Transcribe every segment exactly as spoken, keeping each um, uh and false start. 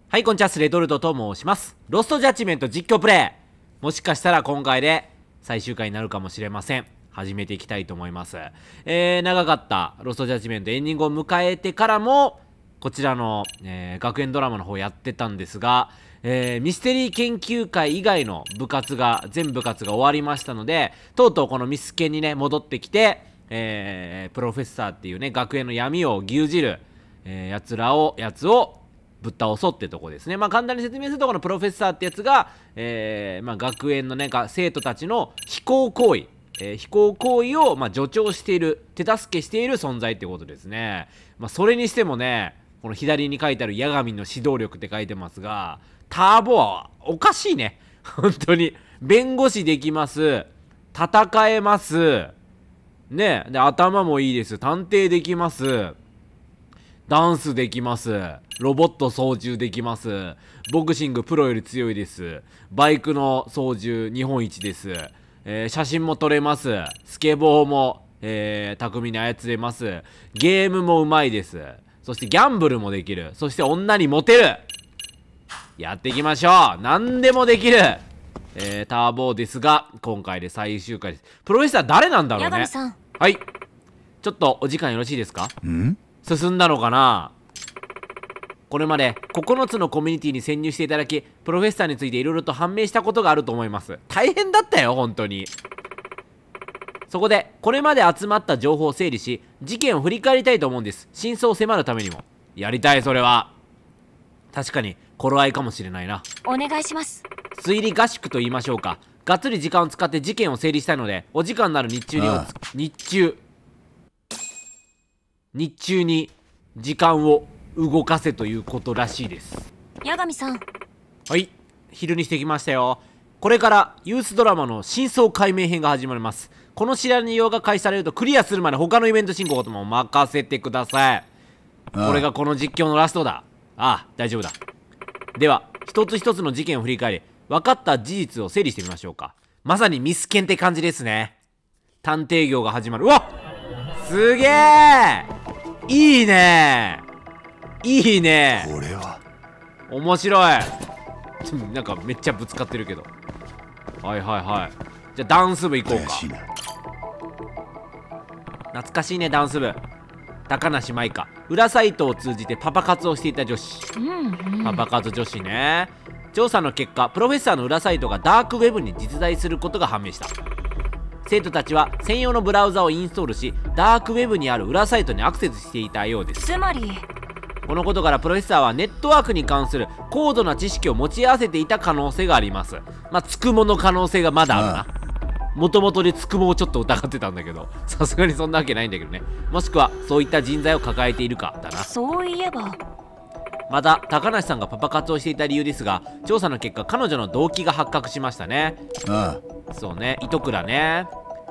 はい、こんにちは、スレドルトと申します。ロストジャッジメント実況プレイ。もしかしたら今回で最終回になるかもしれません。始めていきたいと思います。えー、長かったロストジャッジメントエンディングを迎えてからも、こちらの、えー、学園ドラマの方やってたんですが、えー、ミステリー研究会以外の部活が、全部活が終わりましたので、とうとうこのミスケにね、戻ってきて、えー、プロフェッサーっていうね、学園の闇を牛耳る、えー、やつらを、やつを、ぶっ倒そうってとこですね。まあ簡単に説明すると、このプロフェッサーってやつが、えー、まあ学園のね、生徒たちの非行行為、えー、非行行為を、まあ、助長している、手助けしている存在ってことですね。まあそれにしてもね、この左に書いてある八神の指導力って書いてますが、ターボはおかしいね。本当に。弁護士できます。戦えます。ね。で、頭もいいです。探偵できます。ダンスできます。ロボット操縦できます。ボクシングプロより強いです。バイクの操縦日本一です。えー、写真も撮れます。スケボーも、えー、巧みに操れます。ゲームもうまいです。そしてギャンブルもできる。そして女にモテる。やっていきましょう。何でもできる。えー、ターボーですが、今回で最終回です。プロフェッサー誰なんだろうね。 八神さん。 はい。ちょっとお時間よろしいですか？ ん？ 進んだのかな。これまでここのつのコミュニティに潜入していただき、プロフェッサーについていろいろと判明したことがあると思います。大変だったよ、本当に。そこでこれまで集まった情報を整理し、事件を振り返りたいと思うんです。真相を迫るためにも。やりたい、それは。確かに頃合いかもしれないな。 お願いします。 推理合宿と言いましょうか。がっつり時間を使って事件を整理したいので、お時間のある日中にああ日中日中に時間を動かせということらしいです。 八神さん。 はい、昼にしてきましたよ。これからユースドラマの真相解明編が始まります。このシナリオが開始されるとクリアするまで他のイベント進行とも任せてください。 ああこれがこの実況のラストだ。ああ、大丈夫だ。では一つ一つの事件を振り返り、分かった事実を整理してみましょうか。まさにミスケンって感じですね。探偵業が始まる。うわっ、すげえ、いいね、いいね、 これは面白い。なんかめっちゃぶつかってるけど。はいはいはい。じゃあダンス部行こうか。 怪しいな。 懐かしいね、ダンス部。高梨舞香、裏サイトを通じてパパ活をしていた女子。 うんうん。 パパ活女子ね。調査の結果、プロフェッサーの裏サイトがダークウェブに実在することが判明した。生徒たちは専用のブラウザをインストールし、ダークウェブにある裏サイトにアクセスしていたようです。 つまりこのことからプロフェッサーはネットワークに関する高度な知識を持ち合わせていた可能性があります。まあつくもの可能性がまだあるな。もともとでつくもをちょっと疑ってたんだけど、さすがにそんなわけないんだけどね。もしくはそういった人材を抱えているかだな。 そういえばまた高梨さんがパパ活をしていた理由ですが、調査の結果彼女の動機が発覚しましたね。 あそうね、糸倉ね。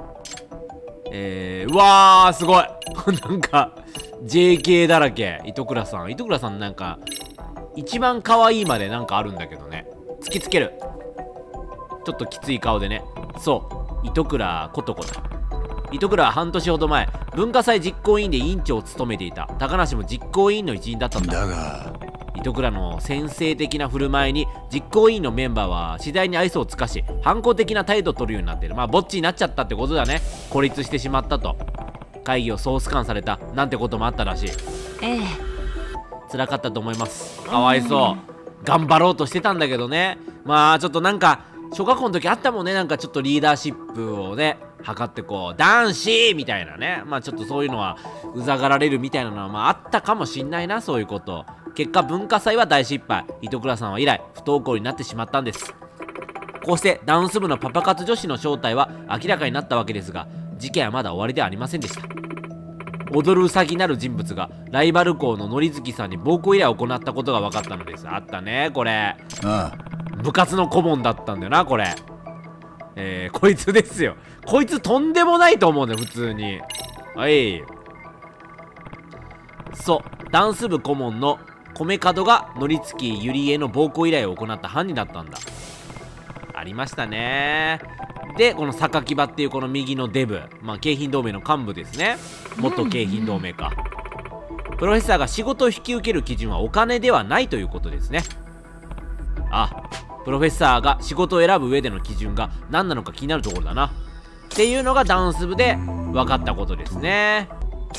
えー、うわーすごいなんか ジェーケー だらけ。糸倉さん糸倉さんなんか一番可愛いまでなんかあるんだけどね。突きつける、ちょっときつい顔でね。そう糸倉ことこだ。糸倉は半年ほど前文化祭実行委員で委員長を務めていた。高梨も実行委員の一員だったんだ。 だが糸倉の先制的な振る舞いに実行委員のメンバーは次第に愛想を尽かし、反抗的な態度を取るようになっている。まあぼっちになっちゃったってことだね。孤立してしまったと。会議をソース感されたなんてこともあったらしい。 ええ。 辛かったと思います。かわいそう。頑張ろうとしてたんだけどね。まあちょっとなんか小学校の時あったもんね。なんかちょっとリーダーシップをね測ってこう男子みたいなね。まあちょっとそういうのはうざがられるみたいなのはまああったかもしんないな。そういうこと。結果文化祭は大失敗。糸倉さんは以来不登校になってしまったんです。こうしてダンス部のパパ活女子の正体は明らかになったわけですが、事件はまだ終わりではありませんでした。踊るウサギなる人物がライバル校のノリズキさんに暴行依頼を行ったことが分かったのです。あったねこれ。 あ部活の顧問だったんだよなこれ。えー、こいつですよ。こいつとんでもないと思うね普通に。はい、そうダンス部顧問の米門がノリツキユリへの暴行依頼を行った犯人だったんだ。ありましたね。でこの榊場っていうこの右のデブ、まあ京浜同盟の幹部ですね。元京浜同盟か。プロフェッサーが仕事を引き受ける基準はお金ではないということですね。 あ、プロフェッサーが仕事を選ぶ上での基準が何なのか気になるところだなっていうのがダンス部で分かったことですね。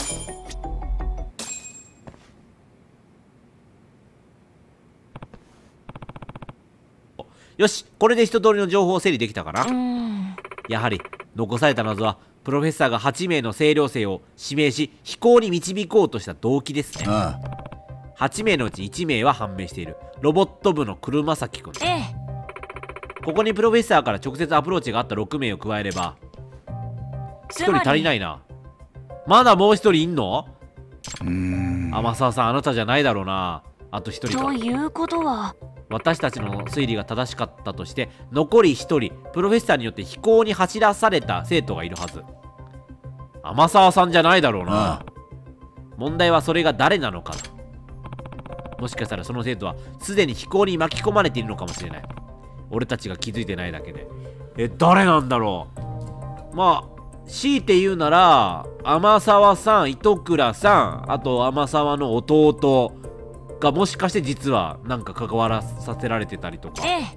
よし、これで一通りの情報を整理できたかな。やはり残された謎はプロフェッサーがはちめいの清涼生を指名し飛行に導こうとした動機ですね。 あはちめいのうちいちめいは判明している。ロボット部の車崎くん。 ええ。 ここにプロフェッサーから直接アプローチがあったろくめいを加えればひとり足りないな。まだもうひとりいんの？ うーん。 天沢さん、あなたじゃないだろうな。あとひとりか。 ということは、 私たちの推理が正しかったとして残りひとりプロフェッサーによって飛行に走らされた生徒がいるはず。天沢さんじゃないだろうな。 ああ問題はそれが誰なのかだ。もしかしたらその生徒はすでに飛行に巻き込まれているのかもしれない。俺たちが気づいてないだけで。え、誰なんだろう。まあ強いて言うなら天沢さん、糸倉さん、あと天沢の弟がもしかして実はなんか関わらさせられてたりとか。 ええ。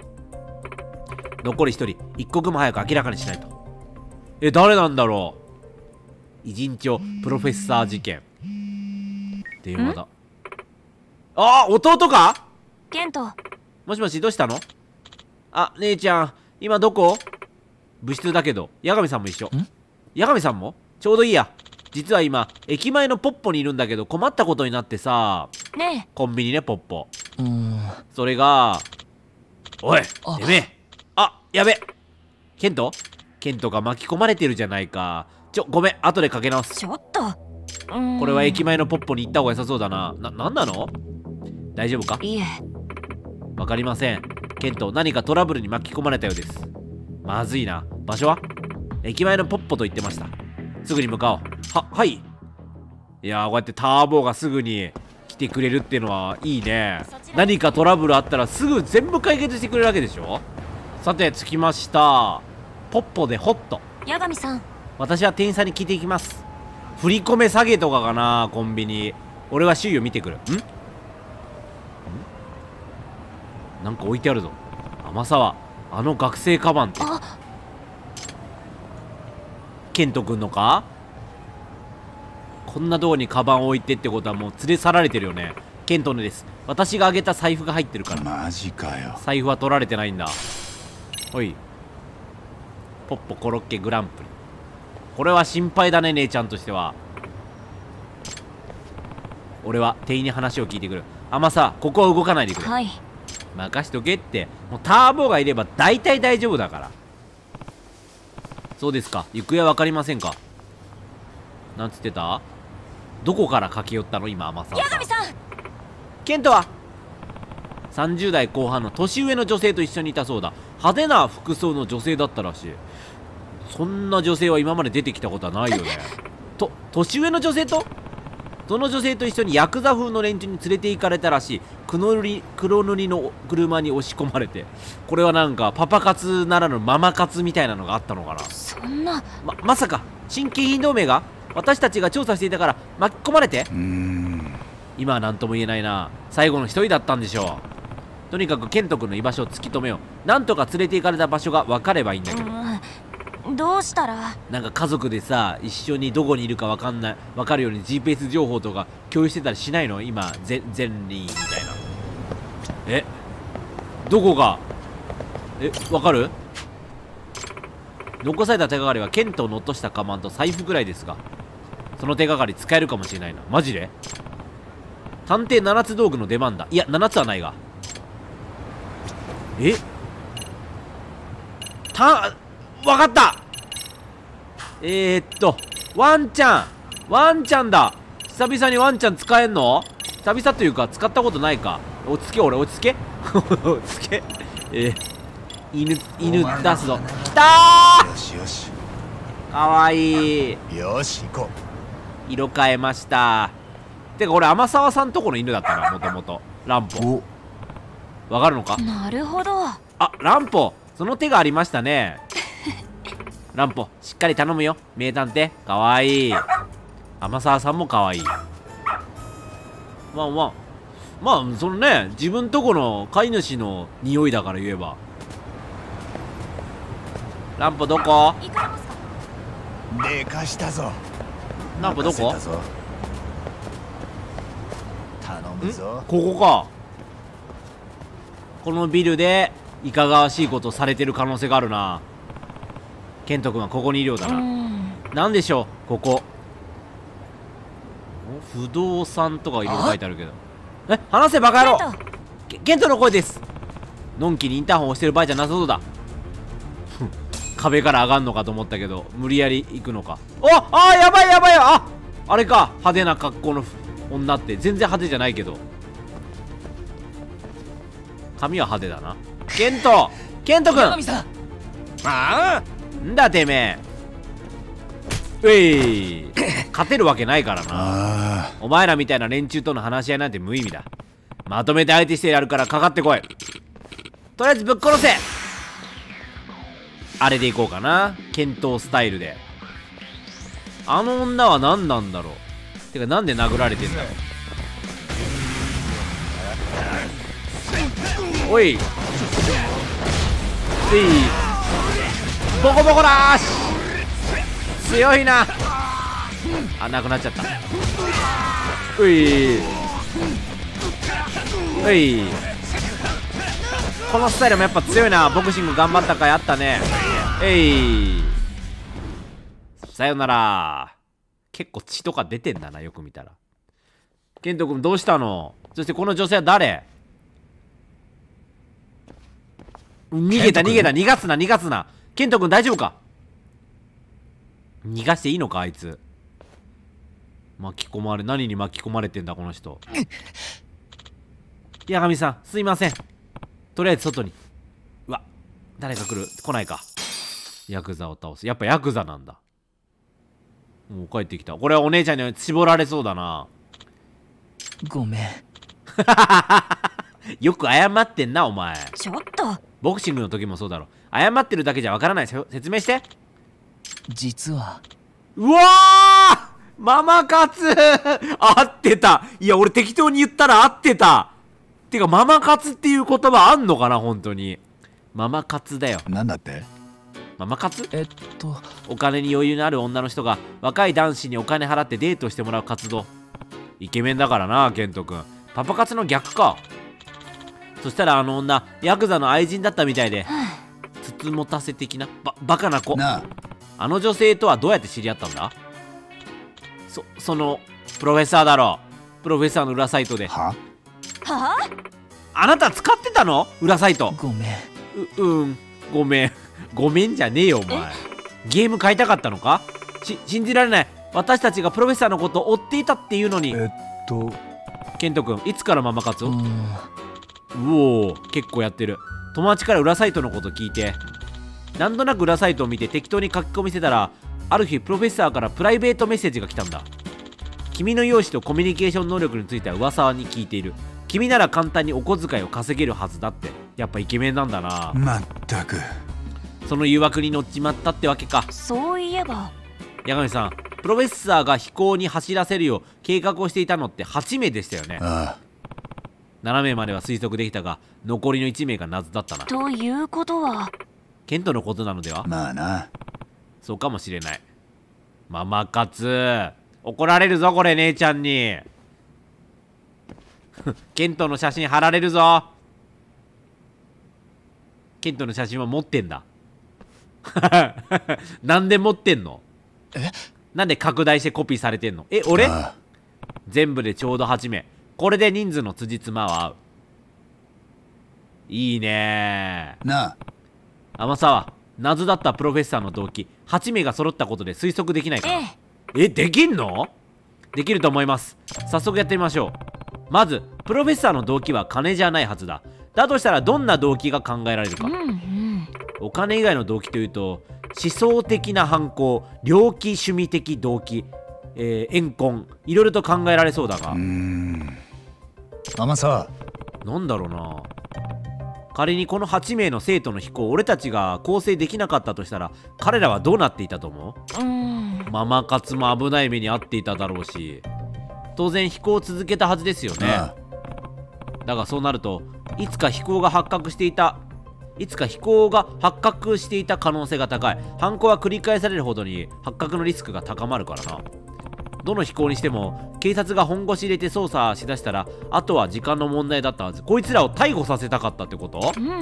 残りひとり一刻も早く明らかにしないと。え、誰なんだろう。偉人帳プロフェッサー事件。電話だ。あ、弟か。 ケント。 もしもし、どうしたの。あ、姉ちゃん今どこ。部室だけど八神さんも一緒。八神さんもちょうどいいや。実は今駅前のポッポにいるんだけど困ったことになってさ。 ねコンビニね、ポッポ。 うーん。 それが、おいあてめえ、あ、やべ、ケントケントが巻き込まれてるじゃないか。ちょ、ごめん、後でかけ直え。 す。 ちょっと。うーんこれは駅前のポッポに行った方が良さそうだな。な、なんなの。大丈夫か。 いえ。 わかりません。ケント、何かトラブルに巻き込まれたようです。まずいな。場所は駅前のポッポと言ってました。すぐに向かおう。は、はい。いやー、こうやってターボーがすぐに来てくれるっていうのはいいね。何かトラブルあったらすぐ全部解決してくれるわけでしょ。さて、着きました。ポッポでホット。 八神さん。 私は店員さんに聞いていきます。振り込め下げとかかな、コンビニ。俺は周囲を見てくる。んんなんか置いてあるぞ。天沢、あの学生カバンってあ、 ケントくんのか。こんなとこにカバン置いてってことはもう連れ去られてるよね。ケントのです。私があげた財布が入ってるから。 マジかよ。 財布は取られてないんだ。おい、ポッポコロッケグランプリ。これは心配だね、姉ちゃんとしては。俺は店員に話を聞いてくる。あまさ、ここは動かないでくれ。 はい。 任しとけって。もうターボがいれば大体大丈夫だから。そうですか。行方は分かりませんか。なんつってた。どこから駆け寄ったの今、天沢さん。 八神さん。 ケントはさんじゅうだいこう半の年上の女性と一緒にいたそうだ。派手な服装の女性だったらしい。そんな女性は今まで出てきたことはないよね。と年上の女性とその女性と一緒にヤクザ風の連中に連れて行かれたらしい。黒塗り黒塗りの車に押し込まれて。これはなんかパパ活ならぬママ活みたいなのがあったのかな。 そんな。 ままさか新京浜同盟が私たちが調査していたから巻き込まれて。 うーん。 今は何とも言えないな。最後の一人だったんでしょう。とにかくケント君の居場所を突き止めよう。なんとか連れて行かれた場所が分かればいいんだけど。 うん。どうしたら。 なんか家族でさ、一緒にどこにいるか分かんない分かるように ジーピーエス 情報とか共有してたりしないの今。ゼゼンリーみたいな。えどこがえ分かる。残された手がかりはケントを乗っとしたカバンと財布ぐらいですが、その手がかり使えるかもしれないな。マジで探偵ななつ道具の出番だ。いやななつはないが。えたわかった。えー、っとワンちゃんワンちゃんだ。久々にワンちゃん使えんの。久々というか使ったことないか。落ち着け俺落ち着け落ち着け。えー、犬犬出すぞ。きたー。 よしよし。 かわいい。 よし行こ色変えました。てか俺天沢さんとこの犬だったな、もともと。ランポ。わかるのか。 なるほど。 あ、ランポその手がありましたね。ランポしっかり頼むよ名探偵。かわいい。天沢さんもかわいい。ワンワンまあそのね、自分とこの飼い主の匂いだから言えば。ランプどこ？ 行かれますか？ でかしたぞ。 ランプどこ？ 任せたぞ。頼むぞ。 ここか。このビルでいかがわしいことされてる可能性があるな。ケント君はここにいるようだうな。 ん。 なんでしょうここ。お不動産とかいろいろ書いてあるけど。え、話せバカ野郎。 ケントケケントの声です。のんきにインターホン押してる場合じゃなさそうだ。ふん壁から上がんのかと思ったけど無理やり行くのか。おあーやばいやばいよ。ああれか、派手な格好の女って。全然派手じゃないけど髪は派手だな。ケントケント君、 八神さん。ああ。 んだてめえ。うい勝てるわけないからな。 あお前らみたいな連中との話し合いなんて無意味だ。まとめて相手してやるからかかってこい。とりあえずぶっ殺せ。あれでいこうかな、剣闘スタイルで。あの女は何なんだろう。てかなんで殴られてんだろう。おいついボコボコだーし。強いなあ。なくなっちゃった。ういうい、このスタイルもやっぱ強いな。ボクシング頑張った回あったね。えい、さよなら。結構血とか出てんだな、よく見たら。ケント君どうしたの？そしてこの女性は誰？逃げた逃げた、逃がすな逃がすな。ケント君大丈夫か？逃がしていいのかあいつ。巻き込まれ、何に巻き込まれてんだこの人。八神さんすいません。とりあえず外に。うわ、誰か来る？来ないか。ヤクザを倒す。やっぱヤクザなんだ。もう帰ってきた。これはお姉ちゃんに絞られそうだな。 ごめん。 よく謝ってんなお前。 ちょっと。 ボクシングの時もそうだろ。謝ってるだけじゃわからない。説明して。 実は。 うわー、ママ活合ってた。いや俺適当に言ったら合ってた。てかママ活っていう言葉あんのかな本当に。ママ活だよ。 あ。なんだって？ ママ活？ えっと。 お金に余裕のある女の人が若い男子にお金払ってデートしてもらう活動。イケメンだからなケント君。パパ活の逆か。そしたらあの女ヤクザの愛人だったみたいで、つつもたせ的なババカな子。 なあ。 あの女性とはどうやって知り合ったんだ？そそのプロフェッサーだろ。プロフェッサーの裏サイトで。 は？ はあ？ あなた使ってたの？裏サイト。 ごめん。 ううんごめんごめんじゃねえよお前。ゲーム買いたかったのか？し信じられない。私たちがプロフェッサーのことを追っていたっていうのに。 えっと。 ケント君いつからママ活を？ うん。 うおー結構やってる。友達から裏サイトのこと聞いて、なんとなく裏サイトを見て適当に書き込みしてたら、ある日プロフェッサーからプライベートメッセージが来たんだ。君の容姿とコミュニケーション能力については噂に聞いている。君なら簡単にお小遣いを稼げるはずだって。やっぱイケメンなんだな。 まったく。 その誘惑に乗っちまったってわけか。 そういえば。 八神さん、プロフェッサーが飛行に走らせるよう計画をしていたのってはちめいでしたよね。 あななめいまでは推測できたが、残りのいちめいが謎だったな。 ということは。 ケントのことなのでは？ あ。まあな。 そうかもしれない。ママ活怒られるぞこれ姉ちゃんに。ケントの写真貼られるぞ。ケントの写真は持ってんだ。なんで持ってんの？ え？ なんで拡大してコピーされてんの？え俺？ ああ。 全部でちょうどはちめい。これで人数の辻褄は合う。いいねー。 なあ。 天沢、謎だったプロフェッサーの動機はちめいが揃ったことで推測できないかな？ ええ、できんの？できると思います。早速やってみましょう。まずプロフェッサーの動機は金じゃないはずだ。だとしたらどんな動機が考えられるか。 うんうん。 お金以外の動機というと、思想的な犯行、猟奇趣味的動機、えー、怨恨、いろいろと考えられそうだが、 うーん。天沢。 なんだろうな。仮にこのはちめいの生徒の飛行を俺たちが構成できなかったとしたら、彼らはどうなっていたと思う？ うん。 ママ活も危ない目に遭っていただろうし、当然飛行を続けたはずですよね。 あだがそうなるといつか非行が発覚していたいつか非行が発覚していた可能性が高い。犯行は繰り返されるほどに発覚のリスクが高まるからな。どの非行にしても警察が本腰入れて捜査しだしたらあとは時間の問題だったはず。こいつらを逮捕させたかったってこと？ うんうん。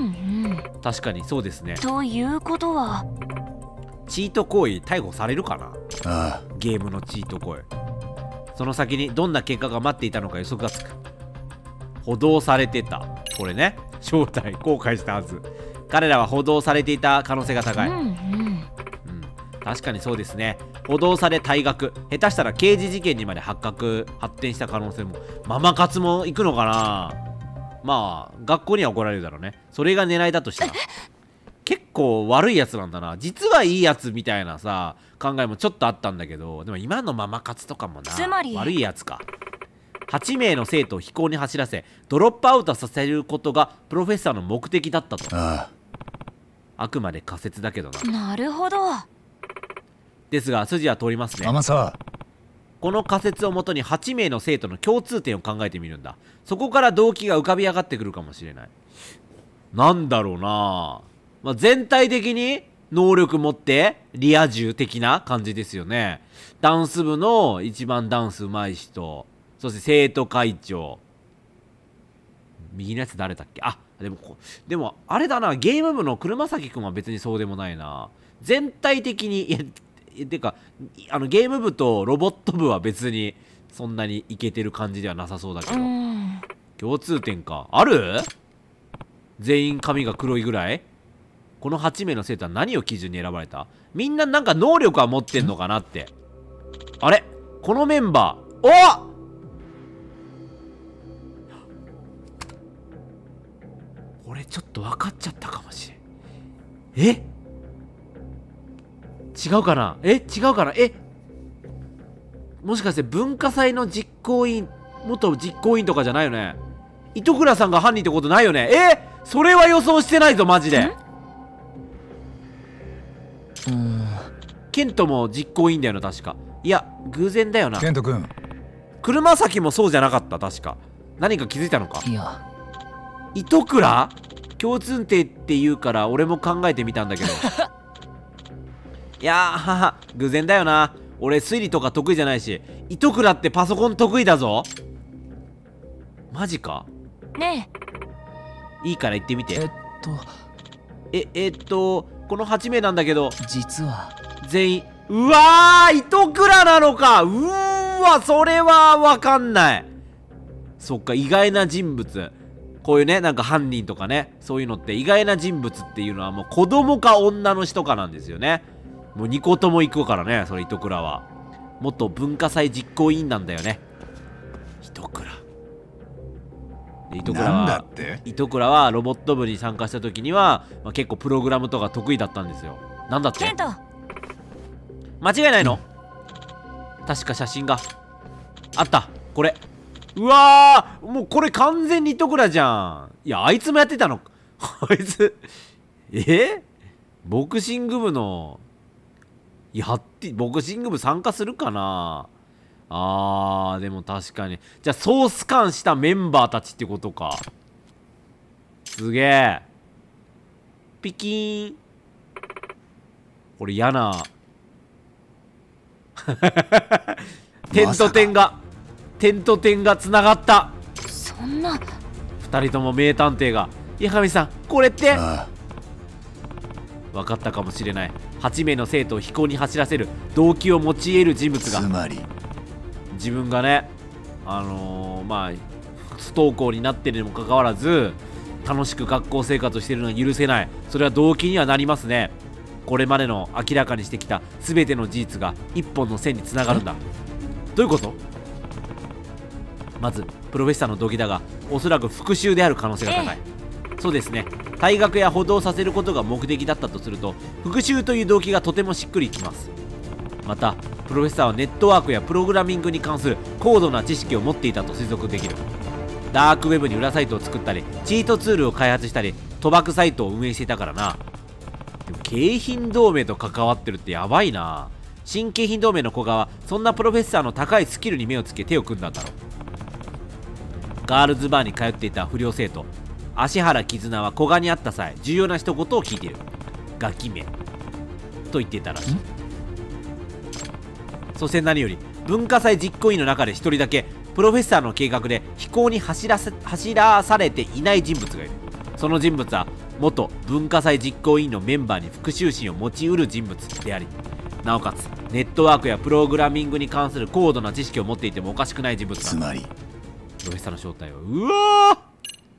確かにそうですね。 ということはチート行為逮捕されるかな。 あゲームのチート行為。その先にどんな結果が待っていたのか予測がつく。補導されてた。これね、正体後悔したはず。彼らは補導されていた可能性が高い。 うんうん。 うん、確かにそうですね。補導され退学、下手したら刑事事件にまで発覚発展した可能性も。ママ活も行くのかな。まあ学校には怒られるだろうね。それが狙いだとしたら結構悪いやつなんだな。実はいいやつみたいなさ考えもちょっとあったんだけど、でも今のママ活とかもな、 つまり悪いやつか。はちめいの生徒を非行に走らせドロップアウトさせることがプロフェッサーの目的だったと。 ああくまで仮説だけどな。 なるほど。 ですが筋は通りますね。 天沢この仮説をもとにはちめいの生徒の共通点を考えてみるんだ。そこから動機が浮かび上がってくるかもしれない。なんだろうな、まあ、全体的に能力持ってリア充的な感じですよね。ダンス部の一番ダンス上手い人、そして生徒会長、右のやつ誰だっけ。あ、でもこでもあれだな、ゲーム部の車崎くんは別にそうでもないな。全体的にいやてかあのゲーム部とロボット部は別にそんなにイケてる感じではなさそうだけど、 うん共通点かある。全員髪が黒いぐらい。このはちめいの生徒は何を基準に選ばれた。みんななんか能力は持ってんのかなって。あれこのメンバー、おっ俺ちょっと分かっちゃったかもしれん。え違うかな。え違うかな。えもしかして文化祭の実行委員元実行委員とかじゃないよね。糸倉さんが犯人ってことないよね。えそれは予想してないぞマジで。 うんケントも実行委員だよな確か。いや偶然だよな。 ケント君車崎もそうじゃなかった確か。何か気づいたのか。 いや糸倉共通点って言うから俺も考えてみたんだけどいやーはは偶然だよな。俺推理とか得意じゃないし。糸倉ってパソコン得意だぞ。マジか。 ねいいから言ってみ。 えってとええっとこのはちめいなんだけど実は全員、うわー糸倉なのか。うーわそれはわかんない。そっか意外な人物。こういうねなんか犯人とかねそういうのって意外な人物っていうのはもう子供か女の人かなんですよね。もうにことも行くからねそれ糸倉は。元文化祭実行委員なんだよね糸倉。で糸倉なんだはって糸倉はロボット部に参加した時には、まあ、結構プログラムとか得意だったんですよ。なんだってケント。 間違いないの、うん、確か写真があった。これうわーもうこれ完全に糸倉じゃん。いやあいつもやってたのあいつえボクシング部のやってボクシング部参加するかなあーでも確かにじゃあソースカンしたメンバーたちってことか。すげえピキーン。これ嫌な点と点が点と点がつながった。 そんなふたりとも名探偵が。八神さんこれってあ分かったかもしれない。はちめいの生徒を非行に走らせる動機を用いる人物がつまり自分がねあのー、まあ不登校になってるにもかかわらず楽しく学校生活をしているのは許せない。それは動機にはなりますね。これまでの明らかにしてきた全ての事実が一本の線につながるんだ。どういうこと？まずプロフェッサーの動機だがおそらく復讐である可能性が高い。そうですね。退学や補導させることが目的だったとすると復讐という動機がとてもしっくりきます。またプロフェッサーはネットワークやプログラミングに関する高度な知識を持っていたと推測できる。ダークウェブに裏サイトを作ったりチートツールを開発したり賭博サイトを運営していたからな。でも京浜同盟と関わってるってやばいな。新京浜同盟の古賀はそんなプロフェッサーの高いスキルに目をつけ手を組んだんだろう。 ガールズバーに通っていた不良生徒芦原絆は古賀に会った際重要な一言を聞いている。ガキめと言っていたらしい。そして何より文化祭実行委員の中で一人だけプロフェッサーの計画で飛行に走らせ走らされていない人物がいる。その人物は元文化祭実行委員のメンバーに復讐心を持ちうる人物であり、なおかつネットワークやプログラミングに関する高度な知識を持っていてもおかしくない人物だ。 つまりプロフェッサーの正体はうわー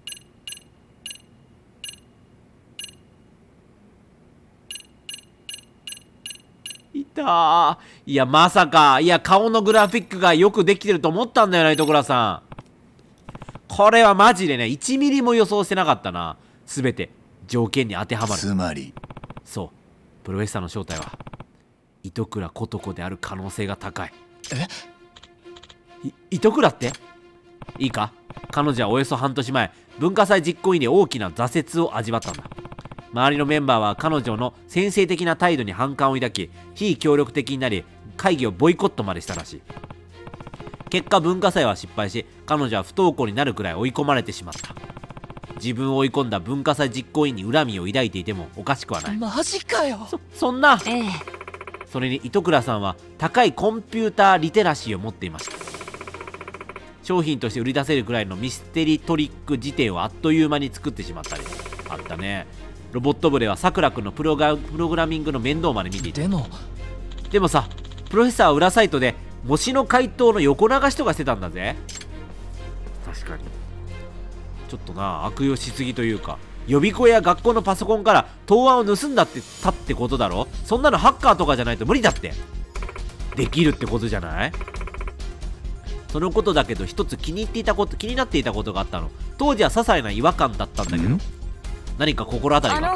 いたー。いやまさか、いや顔のグラフィックがよくできてると思ったんだよな糸倉さん。これはマジでねいちミリも予想してなかったな。全て条件に当てはまる。 つまりそう、プロフェッサーの正体は糸倉琴子である可能性が高い。 えい糸倉っていいか、彼女はおよそ半年前文化祭実行委員で大きな挫折を味わったんだ。周りのメンバーは彼女の先制的な態度に反感を抱き非協力的になり会議をボイコットまでしたらしい。結果文化祭は失敗し彼女は不登校になるくらい追い込まれてしまった。自分を追い込んだ文化祭実行委員に恨みを抱いていてもおかしくはない。 マジかよ。 そそんなええ。 それに糸倉さんは高いコンピューターリテラシーを持っていました。商品として売り出せるくらいのミステリトリック辞典をあっという間に作ってしまったりあったね。ロボット部ではさくらくんのプロガプログラミングの面倒まで見ていた。 でもでもさ、プロフェッサーは裏サイトで模試の回答の横流しとかしてたんだぜ。確かにちょっとな悪用しすぎというか、予備校や学校のパソコンから答案を盗んだってたってことだろ。そんなのハッカーとかじゃないと無理だって。できるってことじゃない。そのことだけど一つ気に入っていたこと気になっていたことがあったの。当時は些細な違和感だったんだけど、何か心当たりが。 あの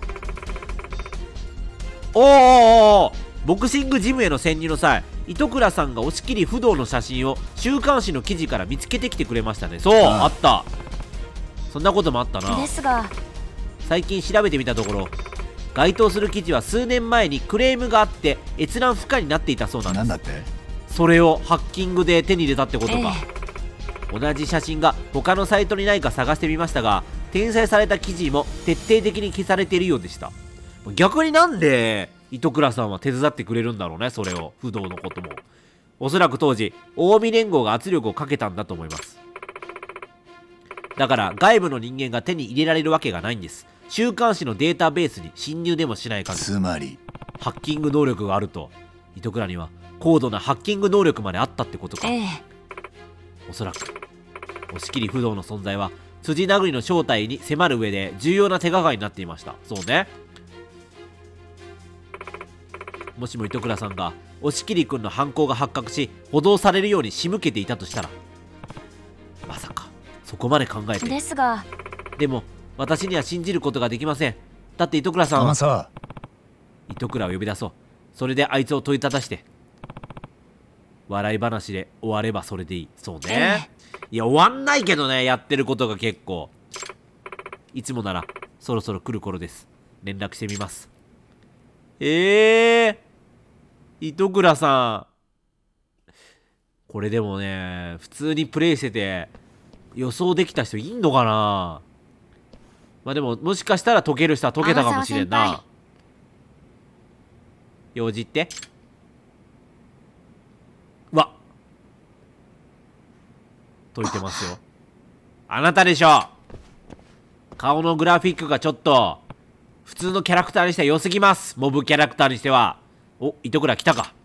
おーおーおーボクシングジムへの潜入の際糸倉さんが押切不動の写真を週刊誌の記事から見つけてきてくれましたね。そう、 あああったそんなこともあったな。 ですが最近調べてみたところ該当する記事は数年前にクレームがあって閲覧不可になっていたそうなんです。 なんだって。 それをハッキングで手に入れたってことえか。同じ写真が他のサイトにないか探してみましたが転載された記事も徹底的に消されているようでした。逆になんで糸倉さんは手伝ってくれるんだろうね。それを不動のこともおそらく当時近江連合が圧力をかけたんだと思います。だから外部の人間が手に入れられるわけがないんです。週刊誌のデータベースに侵入でもしない限りつまりハッキング能力があると糸倉には高度なハッキング能力まであったってことか。 ええ。 おそらく押切不動の存在は辻殴りの正体に迫る上で重要な手がかりになっていました。そうね。もしも糸倉さんが押切君の犯行が発覚し補導されるように仕向けていたとしたら、まさかそこまで考えて。 ですがでも私には信じることができません。だって糸倉さんは天沢糸倉を呼び出そう。それであいつを問いただして笑い話で終わればそれでいい。そうね、いや終わんないけどね、やってることが結構。いつもならそろそろ来る頃です。連絡してみます。ええー、糸倉さんこれでもね普通にプレイしてて予想できた人いんのかな。まあでももしかしたら解ける人は解けたかもしれん天沢先な。用事ってわ解いてますよ。あなたでしょ。顔のグラフィックがちょっと普通のキャラクターにしては良すぎます。モブキャラクターにしては。お、糸倉来たか。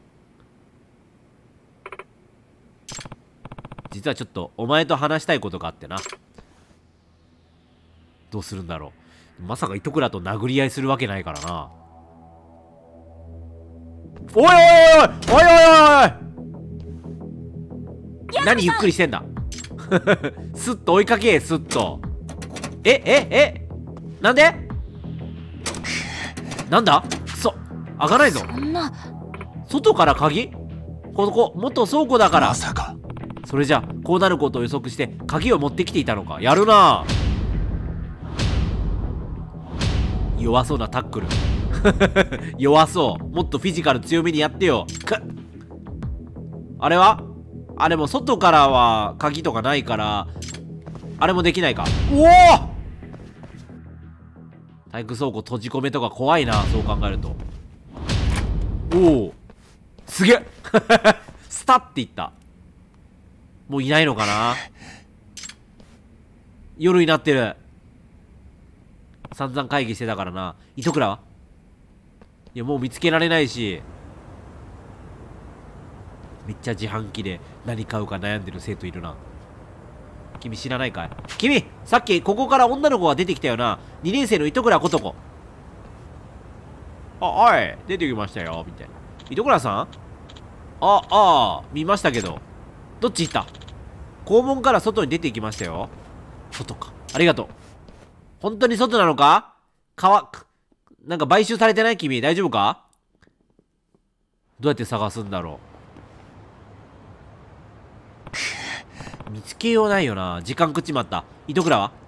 実はちょっとお前と話したいことがあってな。どうするんだろう。まさか糸倉と殴り合いするわけないからな。おいおいおいおいおいおいおい何ゆっくりしてんだスッと追いかけスッと。えええなんでなんだくそ開かないぞ。 そんな外から鍵ここ元倉庫だから。 まさかそれじゃこうなることを予測して鍵を持ってきていたのか。やるな。弱そうなタックル弱そう。もっとフィジカル強めにやってよ。くっあれはあれも外からは鍵とかないからあれもできないか。おお、体育倉庫閉じ込めとか怖いな、そう考えると。おお、すげえスタっていった。もういないのかな。夜になってる。散々会議してたからな。糸倉はいや、もう見つけられないし、めっちゃ自販機で何買うか悩んでる生徒いるな。君知らないかい？君、さっきここから女の子が出てきたよな。にねん生の糸倉ことこ。あ、はい、出てきましたよ、みたいな。糸倉さん？あ、ああ、見ましたけど。どっち行った？校門から外に出て行きましたよ。外か。ありがとう。本当に外なのか？川、なんか買収されてない？君、大丈夫か？どうやって探すんだろう。見つけようないよな。時間食っちまった。糸倉は？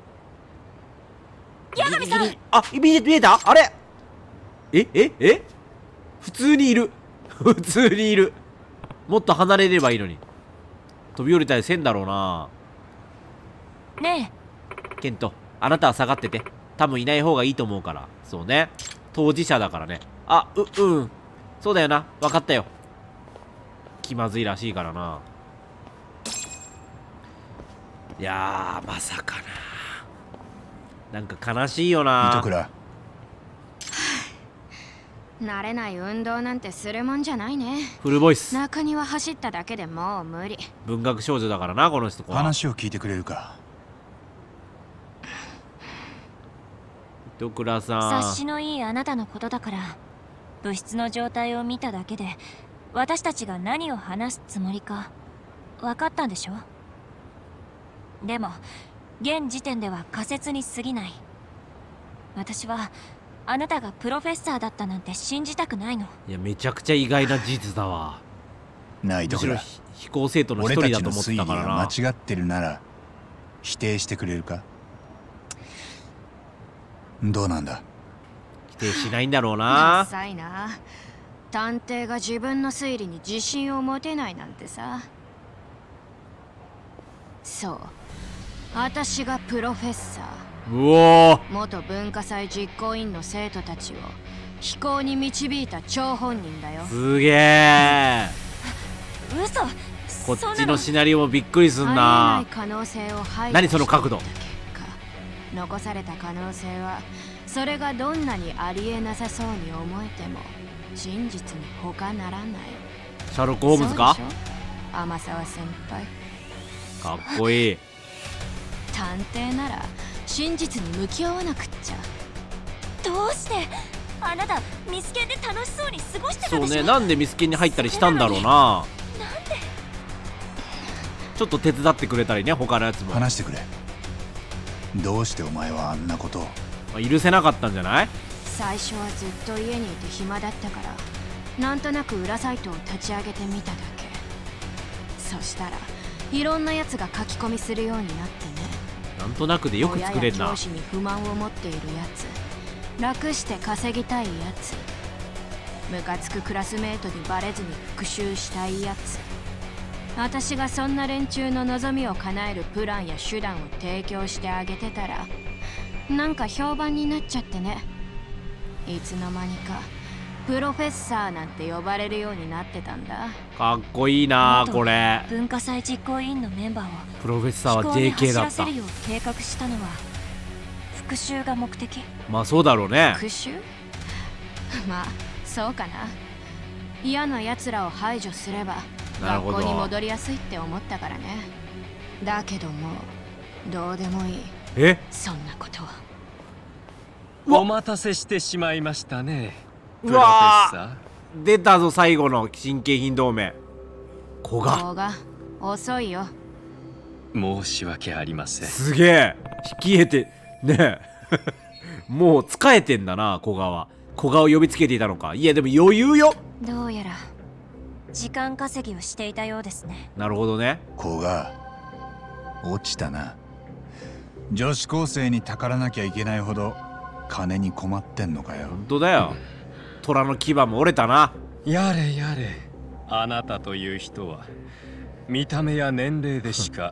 八神さん！ あ、見え、見えた？あれ？えええ普通にいる。普通にいる。もっと離れればいいのに。飛び降りたりせんだろうな。 ねケント、あなたは下がってて。多分いない方がいいと思うから。そうね。当事者だからね。あ、う、うん。そうだよな。分かったよ。気まずいらしいからな。いやー、まさかな。なんか悲しいよな。 糸倉、 慣れない運動なんてするもんじゃないね。 フルボイス。 中庭走っただけでもう無理。 文学少女だからな、この人。 話を聞いてくれるか。 糸倉さん。 察しのいいあなたのことだから、物質の状態を見ただけで私たちが何を話すつもりか分かったんでしょ？でも現時点では仮説に過ぎない。私はあなたがプロフェッサーだったなんて信じたくないの。 いや、めちゃくちゃ意外な事実だわ。 なあ糸倉、 非行生徒の一俺たち人だと思っの推理てたからな。 が間違ってるなら否定してくれるか。どうなんだ。 否定しないんだろうダな。 サいな。探偵が自分の推理に自信を持てないなんてさ。そう、私がプロフェッサー、 うおー、 元文化祭実行委員の生徒たちを非行に導いた張本人だよ。 すげえ。 嘘。 こっちのシナリオもびっくりすんあな。 りえない可能性を排除何その角度。 していった結果、残された可能性はそれがどんなにありえなさそうに思えても真実に他ならない。 シャーロック・ホームズか？ そうでしょ、天沢先輩。 かっこいい。 探偵なら真実に向き合わなくっちゃ。 どうしてあなたミスケンで楽しそうに過ごしてたでしょ？ そうね、なんでミスケンに入ったりしたんだろうな。ちょっと手伝ってくれたりね、他のやつも。 話してくれ。どうしてお前はあんなことを。 まあ許せなかったんじゃない？ 最初はずっと家にいて暇だったからなんとなく裏サイトを立ち上げてみただけ。そしたらいろんなやつが書き込みするようになってね。 なんとなくでよく作れんな。 親や教師に不満を持っているやつ、楽して稼ぎたいやつ、ムカつくクラスメートにバレずに復讐したいやつ。私がそんな連中の望みを叶えるプランや手段を提供してあげてたらなんか評判になっちゃってね。いつの間にかプロフェッサーなんて呼ばれるようになってたんだ。 かっこいいなこれ。 文化祭実行委員のメンバーをプロフェッサーは飛行にジェーケー だった走らせるよう計画したのは復讐が目的。 まあそうだろうね。 復讐まあそうかな。嫌な奴らを排除すればなるほど学校に戻りやすいって思ったからね。だけどもうどうでもいい。 え、 そんなことは。 わお待たせしてしまいましたね。 うプロフェッわサー出たぞ、最後の神経品同盟。子が子が遅いよ。 ー。申し訳ありません。 すげえ引き得てねえもう使えてんだな。古賀は古賀を呼びつけていたのか。いやでも余裕よ。 どうやら時間稼ぎをしていたようですね。 なるほどね。 子が落ちたな。女子高生にたからなきゃいけないほど金に困ってんのかよ。 本当だよ。虎の牙も折れたな。 やれやれ。あなたという人は見た目や年齢でしか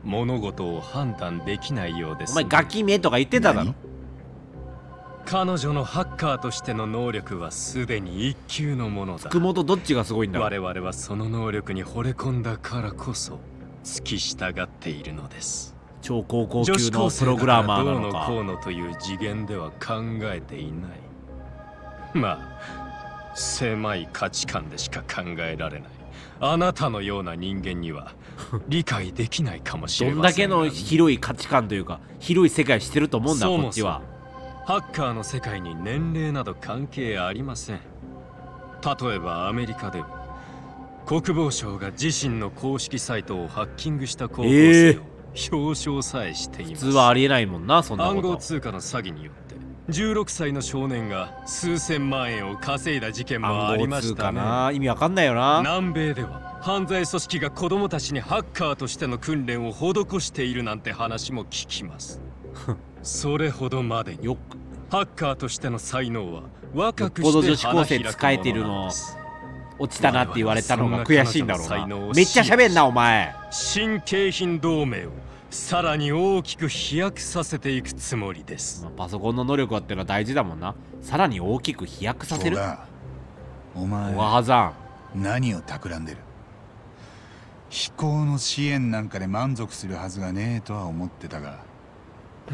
物事を判断できないようです、 お前ガキめとか言ってただろ。 彼女のハッカーとしての能力はすでに一級のものだ。 福本どっちがすごいんだろう。 我々はその能力に惚れ込んだからこそ付き従っているのです。 超高校級のプログラマーなのか。 どうのこうのという次元では考えていない。まあ狭い価値観でしか考えられないあなたのような人間には理解できないかもしれませんが、 どんだけの広い価値観というか広い世界してると思うんだ。こっちはハッカーの世界に年齢など関係ありません。例えばアメリカでは国防省が自身の公式サイトをハッキングした高校生を表彰さえしています。 普通はありえないもんな、そんなこと。 暗号通貨の詐欺によってじゅうろくさいの少年が数千万円を稼いだ事件もありましたね。 暗号通貨な、意味わかんないよな。 南米では犯罪組織が子供たちにハッカーとしての訓練を施しているなんて話も聞きますそれほどまでによハッカーとしての才能は若くよっぽどして女子高生使えてるの落ちたなって言われたのが悔しいんだろうな。めっちゃ喋んなお前。 新景品同盟をさらに大きく飛躍させていくつもりです。 まあパソコンの能力はってのは大事だもんな。さらに大きく飛躍させる。 お前小川さん何を企んでる。飛行の支援なんかで満足するはずがねえとは思ってたが、 うん、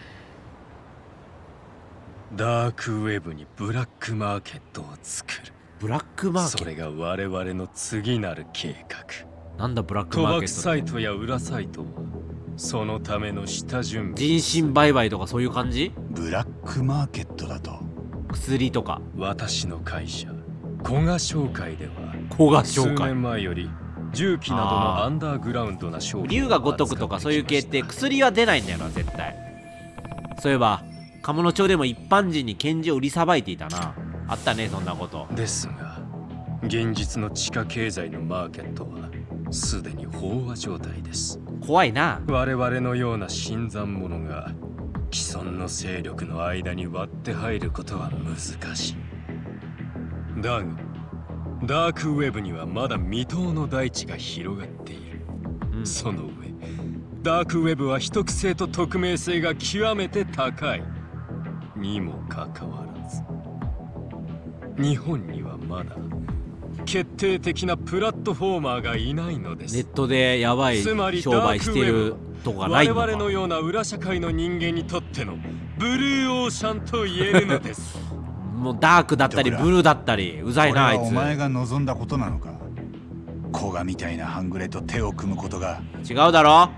ダークウェブにブラックマーケットを作る。 ブラックマーケット、 それが我々の次なる計画。 なんだブラックマーケット。賭博サイトや裏サイトはそのための下準備。 人身売買とかそういう感じ。 ブラックマーケットだと。 薬とか。 私の会社古賀商会では古賀商会数年前より銃器などのアンダーグラウンドな商品龍が如くとかそういう系って薬は出ないんだよな絶対。そういえば鴨野町でも一般人に拳銃を売りさばいていたな。あったねそんなこと。 ですが現実の地下経済のマーケットはすでに飽和状態です。 怖いな。 我々のような新参者が既存の勢力の間に割って入ることは難しい。だがダークウェブにはまだ未踏の大地が広がっている、うん、その上ダークウェブは秘匿性と匿名性が極めて高いにもかかわらず日本にはまだ決定的なプラットフォーマーがいないのです。 ネットでやばい商売してるとこがないのか。 我々のような裏社会の人間にとってのブルーオーシャンと言えるのですもうダークだったりブルーだったりうざいなあいつ。 お前が望んだことなのか。古賀みたいな半グレと手を組むことが。 違うだろ。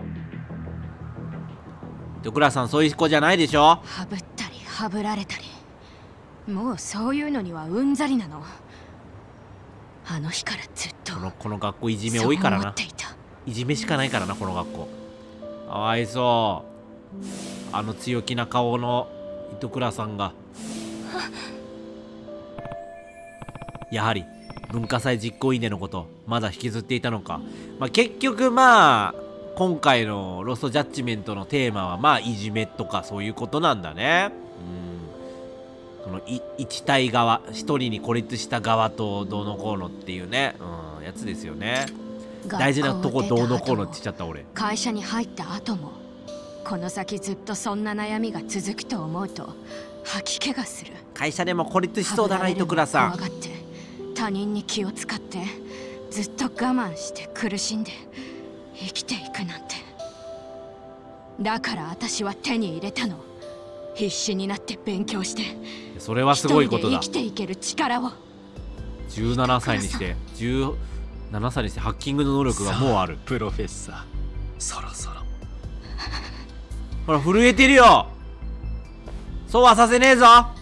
ドクラさんそういう子じゃないでしょ。 はぶったりはぶられたり、もうそういうのにはうんざりなの。あの日からずっとこのこの学校いじめ多いからな。いじめしかないからなこの学校。かわいそう。あの強気な顔の糸倉さんがやはり文化祭実行委員でのことまだ引きずっていたのか。まあ、結局まあ今回のロストジャッジメントのテーマはまあいじめとかそういうことなんだね。うん、そのい一体側一人に孤立した側とどうのこうのっていうね、うん、やつですよね。大事なとこどうのこうのって言っちゃった俺。 会社に入った後もこの先ずっとそんな悩みが続くと思うと吐き気がする。 会社でも孤立しそうだな糸倉さん。 怖がって他人に気を使ってずっと我慢して苦しんで生きていくなんて。だから私は手に入れたの。必死になって勉強してそれはすごいことだ。 一人で生きていける力を。 じゅうななさいにしてじゅうななさいにしてハッキングの能力がもうある。 プロフェッサーそろそろほら震えてるよ。そうはさせねえぞ。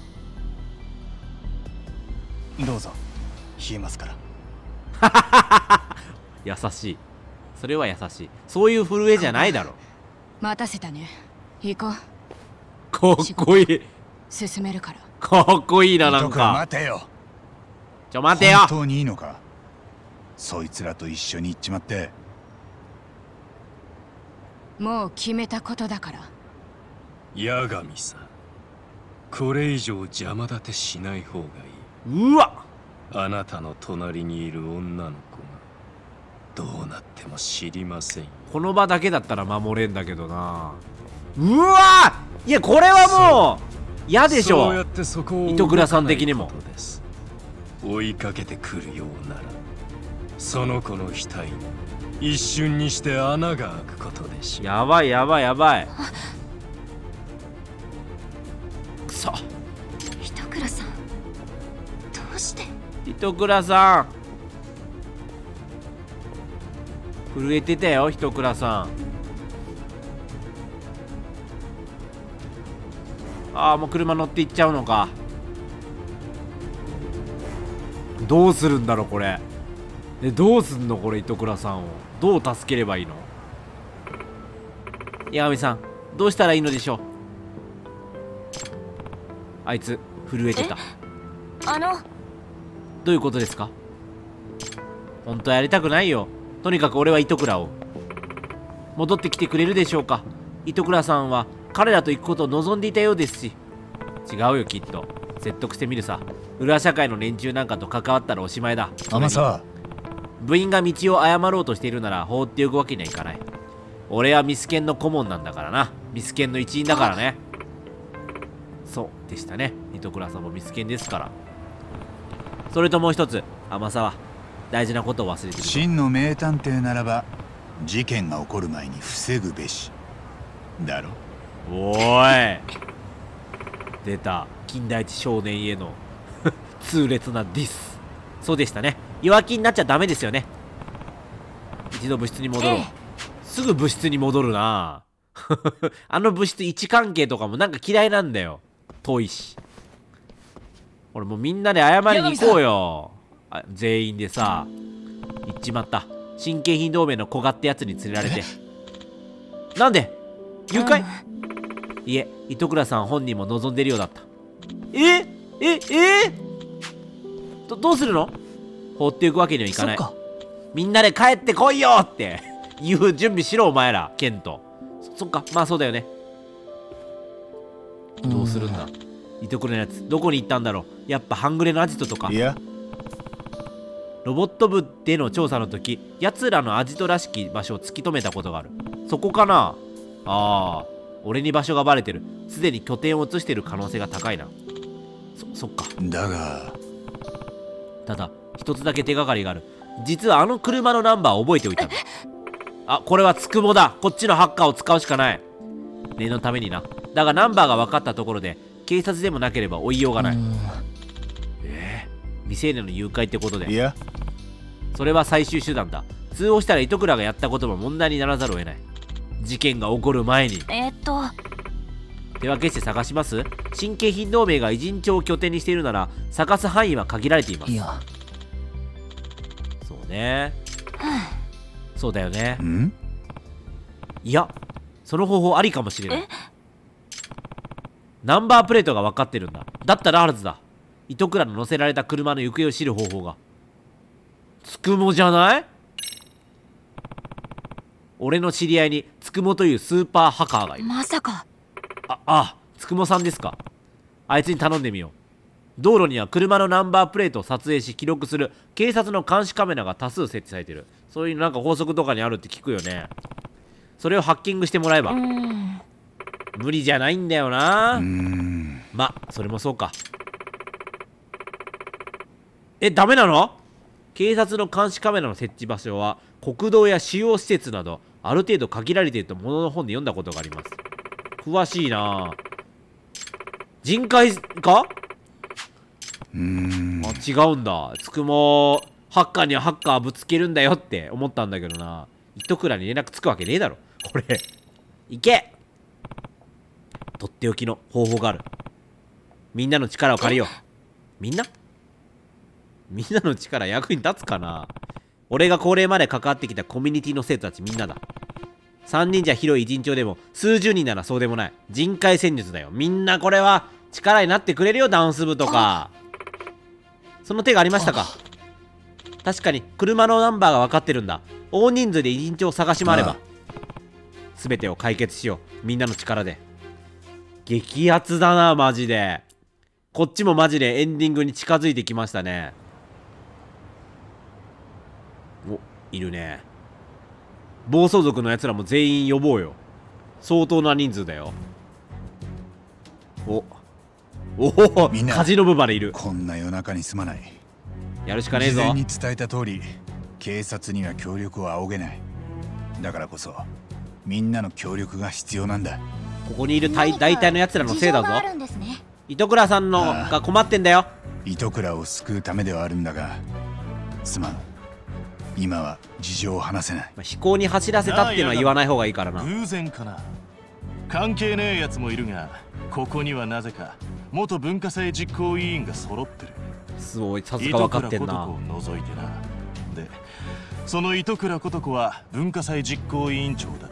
どうぞ冷えますから優しい。それは優しい。そういう震えじゃないだろ。 待たせたね。行こう。 かっこいい。 進めるから。 かっこいいな。なんか待てよ。 ちょ待てよ。 本当にいいのか。そいつらと一緒に行っちまって。 もう決めたことだから。 八神さん、これ以上邪魔立てしない方がいい。 うわ、 あなたの隣にいる女の子がどうなっても知りません。 この場だけだったら守れんだけどな。うわー、いやこれはもう嫌でしょ。 そうやってそこを糸倉さん的にも追いかけてくるようなら、その子の額に一瞬にして穴が開くことでしょう。 やばいやばいやばい。くそ、 糸倉さん、どうして？ 糸倉さん震えてたよ、糸倉さん。ああ、もう車乗っていっちゃうのか。どうするんだろうこれ。え、どうすんのこれ、糸倉さんをどう助ければいいの。八神さん、どうしたらいいのでしょう。あいつ震えてた。 あのどういうことですか。本当はやりたくないよ。とにかく俺は糸倉を。戻ってきてくれるでしょうか。糸倉さんは彼らと行くことを望んでいたようですし。違うよ、きっと。説得してみるさ。裏社会の連中なんかと関わったらおしまいだ。 天沢、 部員が道を誤ろうとしているなら放っておくわけにはいかない。俺はミスケンの顧問なんだからな。ミスケンの一員だからね。そうでしたね。糸倉さんもミスケンですから。それともう一つ、天沢、大事なことを忘れてる。 真の名探偵ならば事件が起こる前に防ぐべしだろ。 おーい、出た。金田一少年への痛烈なディス。そうでしたね。弱気になっちゃダメですよね。一度部室に戻ろう。 ええ、 すぐ部室に戻るな。あの部室位置関係とかもなんか嫌いなんだよ。遠いし。俺もうみんなで謝りに行こうよ。あ、全員でさ。行っちまった。神経品同盟の小勝手やつに連れられて。なんで誘拐、いえ、糸倉さん本人も望んでるようだった。ええええどどうするの。放っておくわけにはいかない。みんなで帰ってこいよって言う準備しろ、お前らケント。 そ, そっか、まあそうだよね。どうするんだ。糸倉のやつどこに行ったんだろう。やっぱ半グレのアジトとか。 いや、 ロボット部での調査の時、奴らのアジトらしき場所を突き止めたことがある。そこかな。ああ、俺に場所がバレてる。すでに拠点を移している可能性が高いな。そそっか。 だがただ一つだけ手がかりがある。実はあの車のナンバーを覚えておいたの。あ、これはつくもだ。こっちのハッカーを使うしかない。念のためにな。だがナンバーが分かったところで警察でもなければ追いようがない。えー、未成年の誘拐ってことで。 いや、 それは最終手段だ。通報したら糸倉がやったことも問題にならざるを得ない。事件が起こる前に。 えー、っと手分けして探します。神経品同盟が偉人帳を拠点にしているなら探す範囲は限られています。 いや、 そうね。そうだよね。 んいや、その方法ありかもしれない。ナンバープレートが分かってるんだ。だったらあるはずだ。糸倉の乗せられた車の行方を知る方法が。つくもじゃない。俺の知り合いにつくもというスーパーハッカーがいる。 まさか。 あ、あ、つくもさんですか。あいつに頼んでみよう。道路には車のナンバープレートを撮影し記録する警察の監視カメラが多数設置されてる。そういうなんか法則とかにあるって聞くよね。それをハッキングしてもらえば。 うーん無理じゃないんだよな。 うーんま、それもそうか。え、ダメなの。警察の監視カメラの設置場所は国道や主要施設などある程度限られていると物の本で読んだことがあります。詳しいな。人海か。 うーんあ、違うんだ。つくもハッカーにはハッカーぶつけるんだよって思ったんだけどな。糸倉に連絡つくわけねえだろこれ。行け。とっておきの方法がある。みんなの力を借りよう。みんなみんなの力役に立つかな。俺がこれまで関わってきたコミュニティの生徒たちみんなだ。さんにんじゃ広い偉人帳でも数十人ならそうでもない。人海戦術だよ。みんなこれは力になってくれるよ。ダンス部とか。その手がありましたか。確かに車のナンバーが分かってるんだ。大人数で偉人帳を探し回れば全てを解決しよう。みんなの力で。激アツだなマジで。こっちもマジでエンディングに近づいてきましたね。お、 いるね。暴走族のやつらも全員呼ぼうよ。相当な人数だよ。おおお、 みんなカジノ部までいる。 こんな夜中にすまない。 やるしかねえぞ。 事前に伝えた通り、警察には協力を仰げない。だからこそみんなの協力が必要なんだ。 ここにいる大大体のやつらのせいだぞ。 事情があるんですね。 糸倉さんのああが困ってんだよ。 糸倉を救うためではあるんだが、すまん。今は事情を話せない。 まあ飛行に走らせたっていうのは言わない方がいいからな。 偶然かな。関係ねえやつもいるが、ここにはなぜか元文化祭実行委員が揃ってる。 すごい、さすが分かってんな。 糸倉琴子を除いてな。で、その糸倉琴子は文化祭実行委員長だった。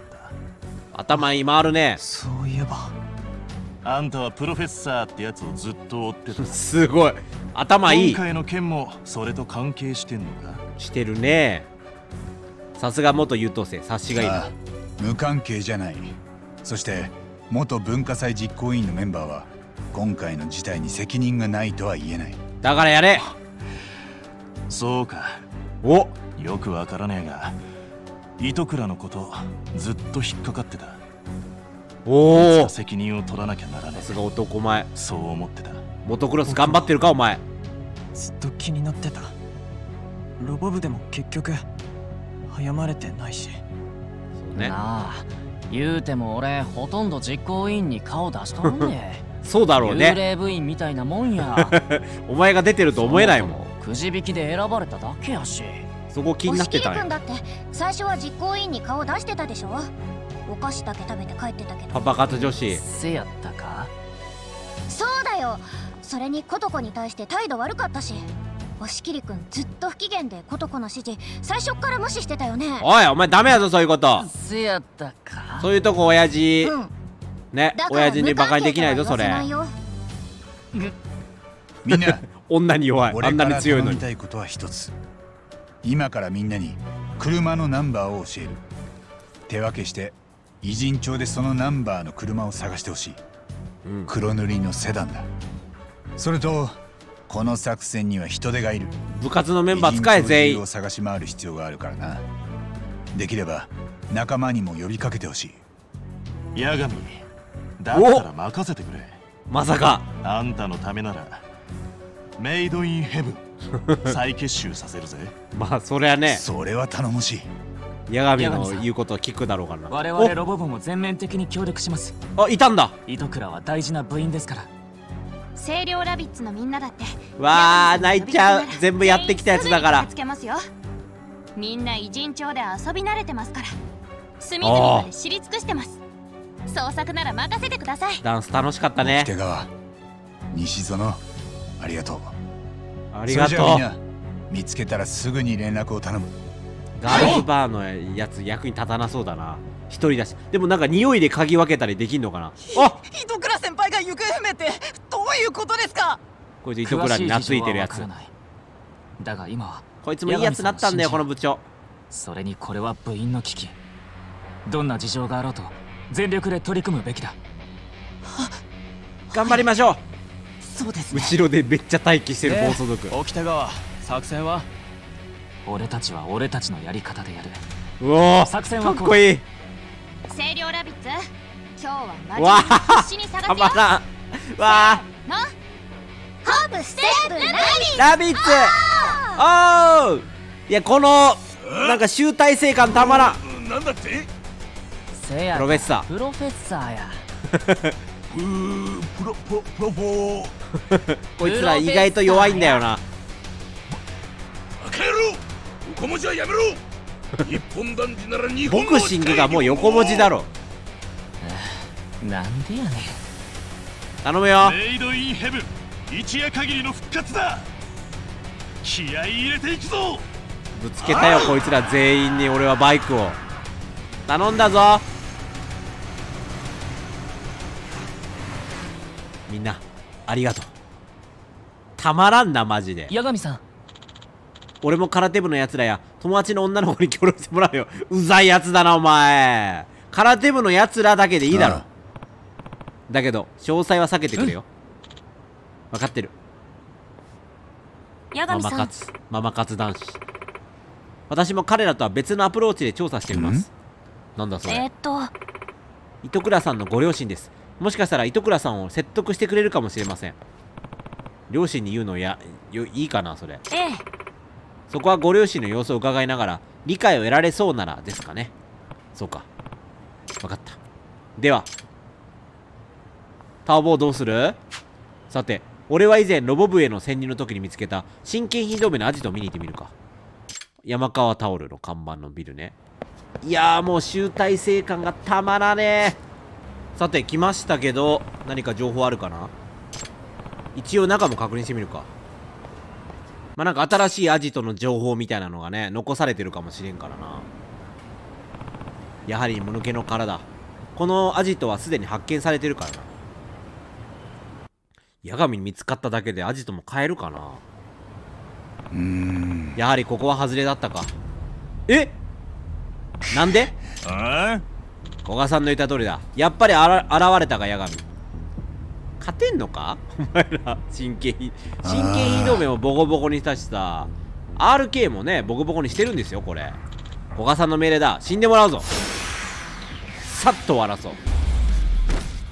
頭いい回るね。 そういえばあんたはプロフェッサーってやつをずっと追ってた。 すごい頭いい。 今回の件もそれと関係してんのか。 してるね。さすが元優等生、察しがいいな。 ああ、無関係じゃない。そして元文化祭実行委員のメンバーは今回の事態に責任がないとは言えない。 だからやれ。 そうか。 お、 よくわからねえが、糸倉のことずっと引っかかってた。 おお、さ責任を取らなきゃならねすが男前。 え。そう思ってた。 モトクロス頑張ってるかお前。 ずっと気になってた。ロボ部でも結局謝れてないし。 そうね。 なあ、言うても俺ほとんど実行委員に顔出しとらんね。 そうだろう幽ね。 霊部員みたいなもんや。 お前が出てると思えないもん。 そもそもくじ引きで選ばれただけやし。 そこ気になってたんよ。 押切君だって最初は実行委員に顔出してたでしょ。お菓子だけ食べて帰ってたけど。 パパ活女子。 せやったか。 そうだよ。それに琴子に対して態度悪かったし。押切君ずっと不機嫌で琴子の指示最初っから無視してたよね。 おい、お前ダメやぞそういうこと。 せやったか。 そういうとこ親父、 うん。 ね、 だから親父にバカにできないぞそれ。 無関係とは言わせないよ。 みんな女に弱い。あんな俺からに強いのに。 頼みたいことは一つ。今からみんなに車のナンバーを教える。手分けして偉人町でそのナンバーの車を探してほしい。 うん、 黒塗りのセダンだ。それとこの作戦には人手がいる。 部活のメンバー使え全員。 偉人町中を探し回る必要があるからな。できれば仲間にも呼びかけてほしい。 八神、だったら任せてくれ。 まさか。 あんたのためならメイドインヘブン再結集させるぜ。 まあそりゃね、 それは頼もしい。 八神の言うことを聞くだろうからな。 我々ロボ部も全面的に協力します。 あ、いたんだ。 糸倉は大事な部員ですから。 清涼ラビッツのみんなだってわあ、泣いちゃう。全部やってきたやつだから。 つけますよ。みんな偉人町で遊び慣れてますから隅々まで知り尽くしてます。創作なら任せてください。 ダンス楽しかったね。 北川、西園、ありがとう。 ありがとう。 それじゃあみんな見つけたらすぐに連絡を頼む。 ガールズバーのやつ役に立たなそうだな。一人だし。でもなんか匂いで嗅ぎ分けたりできんのかな。あ、 糸倉先輩が行方不明ってどういうことですか。 こいつ糸倉に懐いてるやつ。 だが今はこいつもいいやつになったんだよこの部長。 それにこれは部員の危機。どんな事情があろうと全力で取り組むべきだ。 頑張りましょう。 そうですね。 後ろでめっちゃ待機してる暴走族。 沖田川、作戦は？ 俺たちは俺たちのやり方でやる。 うお、 作戦かはこう。 っこいい。 清涼ラビッツ、今日はマわジで必死にあ、 探すよ。 たまらん。わあ、 のホープステップラビッツ。 ラビッツ。おー、いやこのなんか集大成感たまらん。 なんだって？ せやプロフェッサー。 プロフェッサーや。 うープロプロプロフォー。 こいつら意外と弱いんだよな。 バカ野郎、横文字はやめろ。日本男児なら日本ボクシングがもう横文字だろ。 なんでやねん。 頼むよ。 メイドインヘブン、一夜限りの復活だ。気合い入れていくぞ。 ぶつけたよこいつら全員に。俺はバイクを頼んだぞ。みんなありがとう。たまらんなマジで。 八神さん、 俺も空手部のやつらや友達の女の子に協力してもらうよ。うざいやつだなお前。空手部のやつらだけでいいだろ。だけど詳細は避けてくれよ。分かってる。ママ八神さん、 活ママ活男子。 私も彼らとは別のアプローチで調査してみます。なんだそれ。 えーっと糸倉さんのご両親です。もしかしたら糸倉さんを説得してくれるかもしれません。両親に言うのやよいいかなそれ。 ええ、 そこはご両親の様子を伺いながら理解を得られそうならですかね。そうか、分かった。ではタオボーどうする？さて、俺は以前ロボ部への潜入の時に見つけた真剣品同盟のアジトを見に行ってみるか。山川タオルの看板のビルね。いやーもう集大成感がたまらねえ。さて来ましたけど、何か情報あるかな。一応中も確認してみるか。まあなんか新しいアジトの情報みたいなのがね残されてるかもしれんからな。やはりもぬけの殻だ。このアジトはすでに発見されてるからな。八神に見つかっただけでアジトも買えるかな。 うーん、 やはりここは外れだったか。え、なんで？ ああ、 古賀さんの言った通りだ。やっぱりあら現れたか、八神。勝てんのかお前ら。真剣真剣非同盟もボコボコにしたしさ、 アールケー もねボコボコにしてるんですよ。これ古賀さんの命令だ。死んでもらうぞ。さっと終わらそう。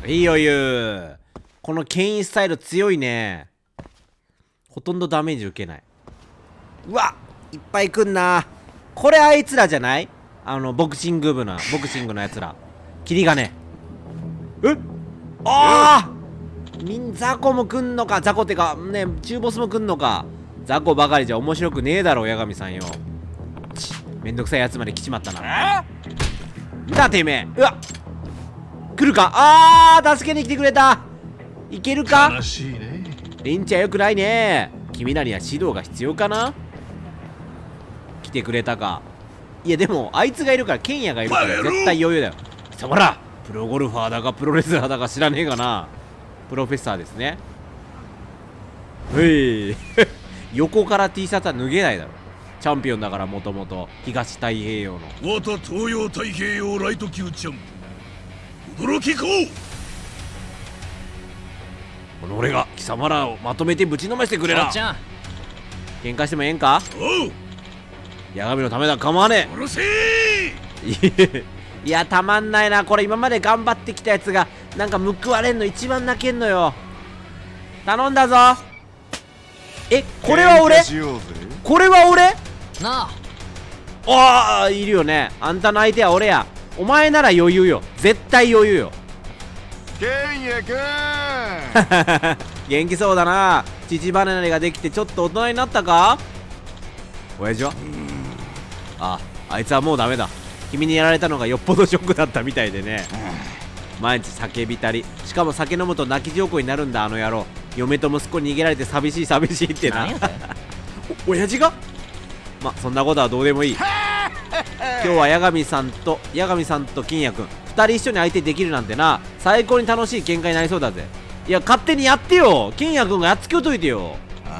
いいよ言う。この牽引スタイル強いね。ほとんどダメージ受けない。うわいっぱい来んな。これあいつらじゃない？あのボクシング部のボクシングのやつら。キリがねえああみんザコも来んのか。ザコってかね中ボスも来んのか。ザコばかりじゃ面白くねえだろ八神さんよ。ちめんどくさいやつまで来ちまったな。だてめえ。うわ来るか。あー助けに来てくれた。いけるか。 悲しいね。 レンチャーよくないね。君らには指導が必要かな。来てくれたか。いやでもあいつがいるからケンヤがいるから絶対余裕だよ。貴様らプロゴルファーだかプロレスラーだか知らねえがな。プロフェッサーですね。うい横から T シャツは脱げないだろ。チャンピオンだからもともと東太平洋の。 我と東洋太平洋ライト級チャンピオン驚きこう。 この俺が貴様らをまとめてぶちのめしてくれな。喧嘩してもええんか。 おう八神のためだ。構わね殺せえいやたまんないな。これ今まで頑張ってきたやつがなんか報われんの一番泣けんのよ。頼んだぞ。えこれは俺これは俺なああいるよね。あんたの相手は俺や。お前なら余裕よ。絶対余裕よ。 ケンヤくん元気そうだな。父離れができてちょっと大人になったか。親父はああいつはもうダメだ。君にやられたのがよっぽどショックだったみたいでね。毎日酒びたり。しかも酒飲むと泣き上戸になるんだあの野郎。嫁と息子に逃げられて寂しい寂しいってなお親父が。まそんなことはどうでもいい。今日は八神さんと八神さんと金也くんふたり一緒に相手できるなんてな。最高に楽しい喧嘩になりそうだぜ。いや勝手にやってよ。金也くんがやっつけといてよ。ん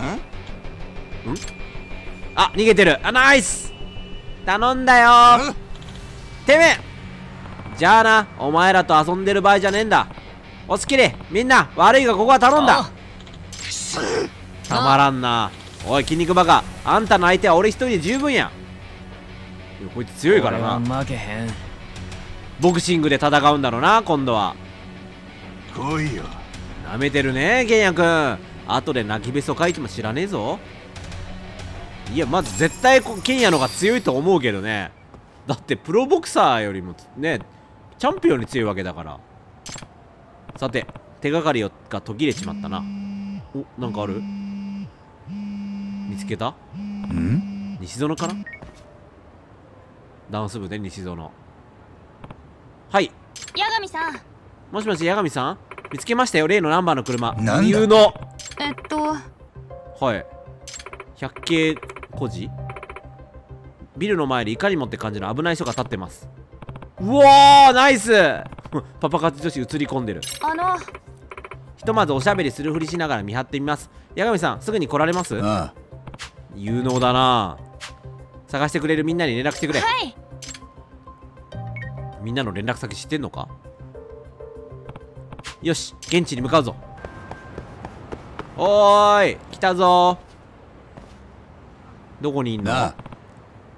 あ逃げてる。あナイス頼んだよてめえ。じゃあなお前らと遊んでる場合じゃねえんだ。お好きでみんな悪いがここは頼んだ。たまらんな。おい筋肉バカあんたの相手は俺一人で十分や。こいつ強いからな。 負けへん。 ボクシングで戦うんだろうな今度は。 来いよ。 なめてるねケンヤくん。後で泣きべそ書いても知らねえぞ。いやまず絶対ケンヤの方が強いと思うけどね。だってプロボクサーよりもねチャンピオンに強いわけだから。さて手がかりが途切れちまったな。おなんかある。見つけた。 ん西園かな。ダンス部で西園。はい八神さん。 もしもし八神さん見つけましたよ例のナンバーの車。 なんだ理由のえっとはい百景孤児。ビルの前でいかにもって感じの危ない人が立ってます。うわーナイスパパ活女子映り込んでる。 あのひとまずおしゃべりするふりしながら見張ってみます。八神さんすぐに来られます。 ああ有能だな。探してくれるみんなに連絡してくれ。 はい。 みんなの連絡先知ってんのか。よし現地に向かうぞ。おーい来たぞ。どこにいんの。 なあ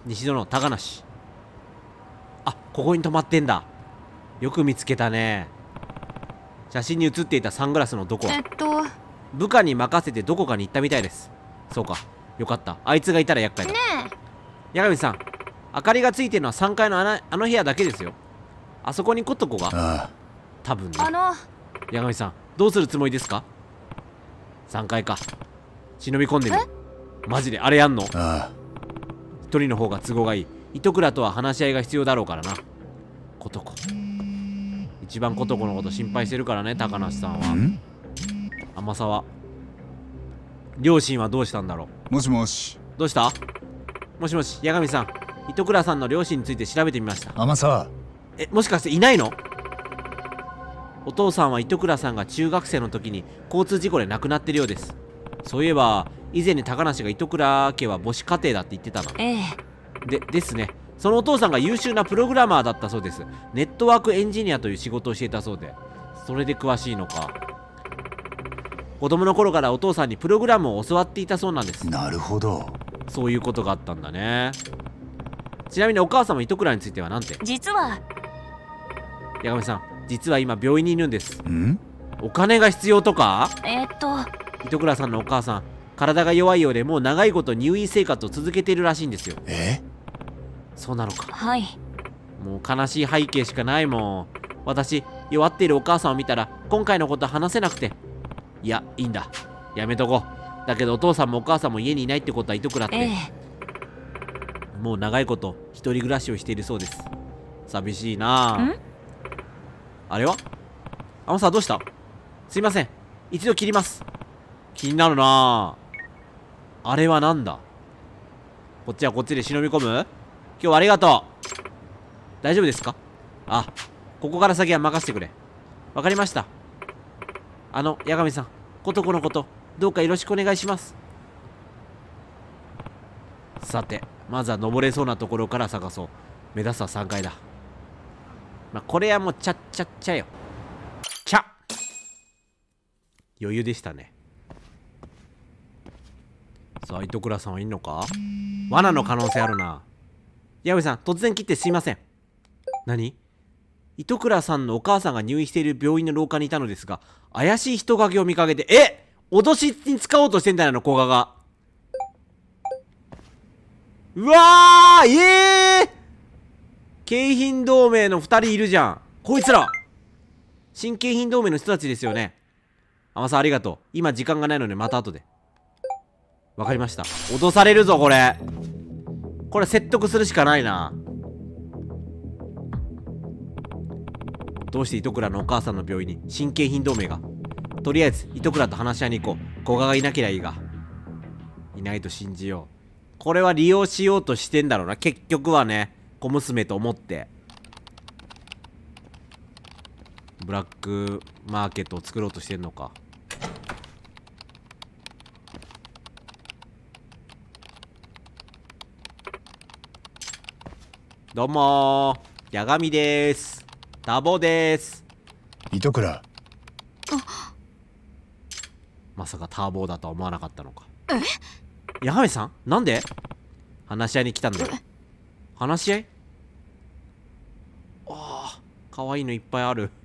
西園高梨。あ、ここに止まってんだ。よく見つけたね。写真に写っていたサングラスの男はえっと部下に任せてどこかに行ったみたいです。そうか、よかった。あいつがいたら厄介だ。 ね八神さん、明かりがついてるのはさんがいのあの、あの部屋だけですよ。あそこにコットコがああ、 多分ね。 えあの八神さん、どうするつもりですか？さんがいか。忍び込んでみる。マジであれやんの？ ああ、 一人の方が都合がいい。糸倉とは話し合いが必要だろうからな。コトコ、一番コトコのこと心配してるからね、高梨さんは。 ん天沢、両親はどうしたんだろう。 もしもし、 どうした？もしもし、八神さん、糸倉さんの両親について調べてみました。 天沢。 え、もしかしていないの？お父さんは糸倉さんが中学生の時に交通事故で亡くなってるようです。そういえば以前に高梨が糸倉家は母子家庭だって言ってたな。 ええ。 でですね、そのお父さんが優秀なプログラマーだったそうです。ネットワークエンジニアという仕事をしていたそうで、それで詳しいのか。子供の頃からお父さんにプログラムを教わっていたそうなんです。 なるほど。 そういうことがあったんだね。ちなみにお母さんも糸倉についてはなんて？ 実は八神さん、実は今病院にいるんです。 ん？ お金が必要とか？ えっと糸倉さんのお母さん、体が弱いようでもう長いこと入院生活を続けているらしいんですよ。 え？ そうなのか。 はい。 もう悲しい背景しかないもん。私、弱っているお母さんを見たら今回のこと話せなくて。いや、いいんだ、やめとこう。だけどお父さんもお母さんも家にいないってことは糸倉って、 ええ。 もう長いこと一人暮らしをしているそうです。寂しいなあ。 ん？ あれは？あのさ、どうした？すいません、一度切ります。気になるなあ。あれはなんだ？こっちはこっちで忍び込む？今日はありがとう。大丈夫ですか？あ、ここから先は任せてくれ。わかりました。あの、八神さん、ことこのこと、どうかよろしくお願いします。さて、まずは登れそうなところから探そう。目指すはさんがいだ。まあ、これはもうちゃっちゃっちゃよ。ちゃ余裕でしたね。さあ、糸倉さんはいんのか？罠の可能性あるな。八神さん、突然切ってすいません。何？糸倉さんのお母さんが入院している病院の廊下にいたのですが、怪しい人影を見かけて、え！脅しに使おうとしてんだよな、古賀が。うわー！ええー！京浜同盟のふたりいるじゃん。こいつら新京浜同盟の人たちですよね。天さんありがとう。今時間がないのでまた後で。わかりました。脅されるぞこれ。これ説得するしかないな。どうして糸倉のお母さんの病院に新京浜同盟が？とりあえず糸倉と話し合いに行こう。古賀がいなけりゃいいが。いないと信じよう。これは利用しようとしてんだろうな、結局はね。小娘と思ってブラックマーケットを作ろうとしてんのか。どうもー、八神でーす。タボでーす。 糸倉。 まさかターボーだとは思わなかったのか。え？八神さん、なんで話し合いに来たんだよ。話し合い？ああ、かわいいのいっぱいある。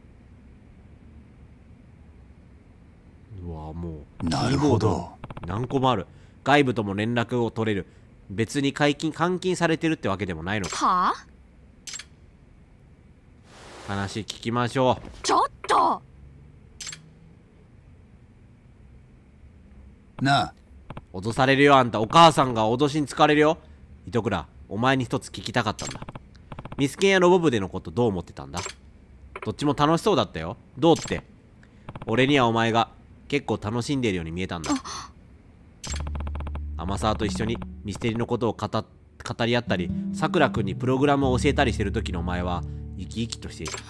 うわ、もうなるほど。 何個もある。外部とも連絡を取れる。別に解禁監禁されてるってわけでもないのか。 はあ？ 話聞きましょう。 ちょっとなあ、 脅されるよ。あんたお母さんが脅しに使われるよ。糸倉、お前に一つ聞きたかったんだ。ミスケンやロボ部でのことどう思ってたんだ？どっちも楽しそうだったよ。どうって？俺にはお前が結構楽しんでいるように見えたんだ。天沢と一緒にミステリのことを語っ語り合ったり、さくらくんにプログラムを教えたりしてる時のお前は生き生きとしていた。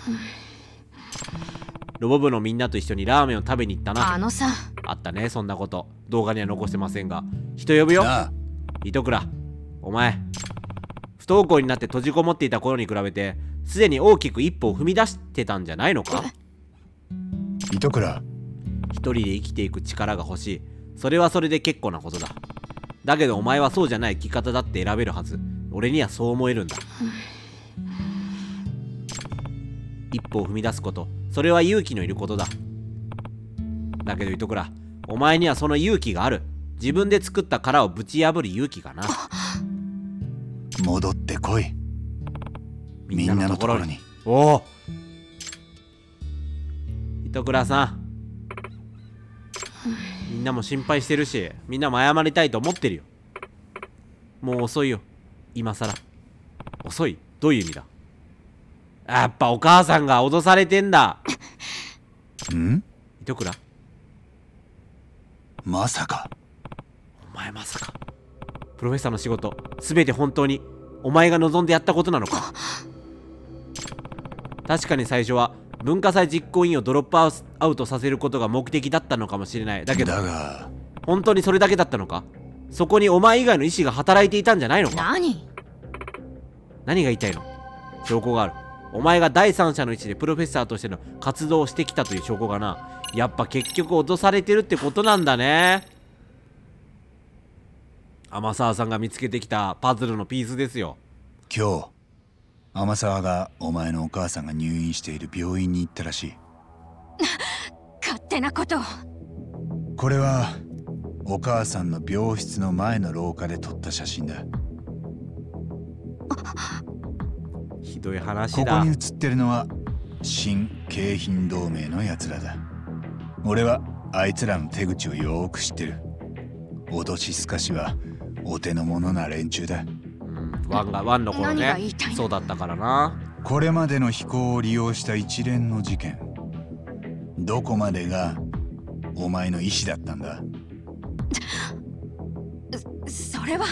ロボ部のみんなと一緒にラーメンを食べに行ったな。 あのさ、 あったね、そんなこと。動画には残してませんが、人呼ぶよ。 なあ、 糸倉、お前不登校になって閉じこもっていた頃に比べてすでに大きく一歩を踏み出してたんじゃないのか？ 糸倉。 一人で生きていく力が欲しい。それはそれで結構なことだ。だけどお前はそうじゃない生き方だって選べるはず。 俺にはそう思えるんだ。一歩を踏み出すこと、それは勇気のいることだ。だけど糸倉、お前にはその勇気がある。自分で作った殻をぶち破る勇気がな。 戻ってこい、みんなのところに。 おお、糸倉さん、みんなも心配してるし、みんなも謝りたいと思ってるよ。もう遅いよ、今さら。遅い？どういう意味だ？やっぱお母さんが脅されてんだ。 ん？ 糸倉、 まさか。 お前まさかプロフェッサーの仕事全て本当にお前が望んでやったことなのか？確かに最初は文化祭実行委員をドロップアウトさせることが目的だったのかもしれない。だけどだが本当にそれだけだったのか？そこにお前以外の意志が働いていたんじゃないのか？ 何何が言いたいの？証拠がある。お前が第三者の意思でプロフェッサーとしての活動をしてきたという証拠がな。やっぱ結局脅されてるってことなんだね。天沢さんが見つけてきたパズルのピースですよ。 今日天沢がお前のお母さんが入院している病院に行ったらしい。 勝手なことを。 これはお母さんの病室の前の廊下で撮った写真だ。 ひどい話だ。 ここに写ってるのは新京浜同盟のやつらだ。俺はあいつらの手口をよーく知ってる。脅しすかしはお手の物な連中だ。 うん、ワンがワンの頃ね、そうだったからな。 これまでの非行を利用した一連の事件、どこまでがお前の意思だったんだ？ それは